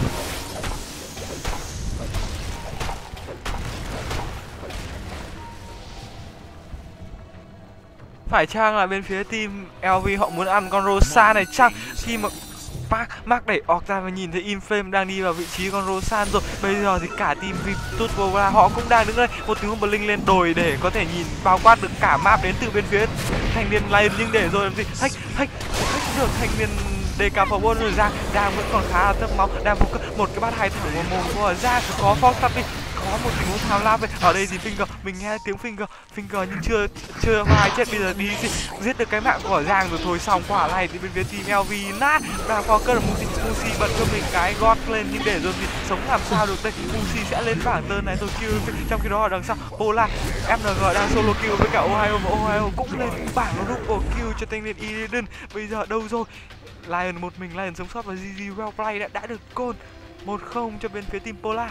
Phải chăng là bên phía team lờ vê họ muốn ăn con Rosa này chăng? Khi mà Mark, Mark đẩy ọt ra và nhìn thấy Inflame đang đi vào vị trí con Rosan rồi. Bây giờ thì cả team Virtus Vola họ cũng đang đứng đây. Một tiếng Blink lên đồi để có thể nhìn bao quát được cả map đến từ bên phía thanh niên Lion, nhưng để rồi làm gì? Hack, hack, hack được thanh niên đê ca Phobos rồi. Giang, đang vẫn còn khá là thấp máu, đang một một cái bát hai thẳng vào mồm của Giang. Có Fox đi, có một tình huống tham lam về ở đây thì Finger, mình nghe tiếng Finger Finger nhưng chưa chưa ai chết. Bây giờ đi giết được cái mạng của Giang rồi thôi xong. Quả này thì bên phía team lờ vê nát và Focus là Musi, Musi bật cho mình cái God lên, nhưng để rồi thì sống làm sao được đây. Musi sẽ lên bảng tên này rồi kill. Trong khi đó ở đằng sau Pola em en giê đang solo kill với cả Ohio, và Ohio cũng lên bảng double kill cho thanh niên Eden. Bây giờ đâu rồi? Lion một mình, Lion sống sót và giê giê well play đã, đã được call một không cho bên phía team Pola.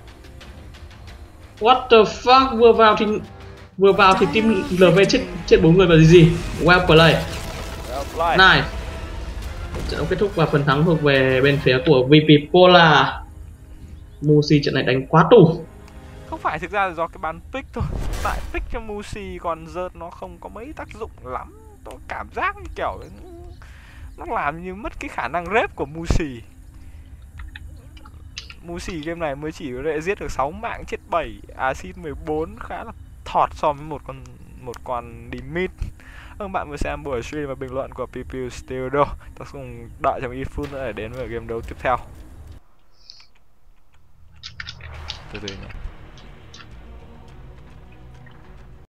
What the fuck, vừa vào thì vừa vào thì team lờ vê chết chết bốn người và gì? Well play. Well play. Này. Trận đấu kết thúc và phần thắng thuộc về bên phía của vê pê Pola. Musi trận này đánh quá tù. Không phải, thực ra là do cái bán pick thôi. Tại pick cho Musi còn Zert nó không có mấy tác dụng lắm. Tôi cảm giác như kiểu nó làm như mất cái khả năng rep của Musi. Musi game này mới chỉ có thể giết được sáu mạng chết bảy, acid mười bốn, khá là thọt so với một con một con Dimit. Các bạn vừa xem buổi stream và bình luận của pê pê Studio. Ta cùng đợi trong ít phút nữa để đến với game đấu tiếp theo. Từ từ nhé.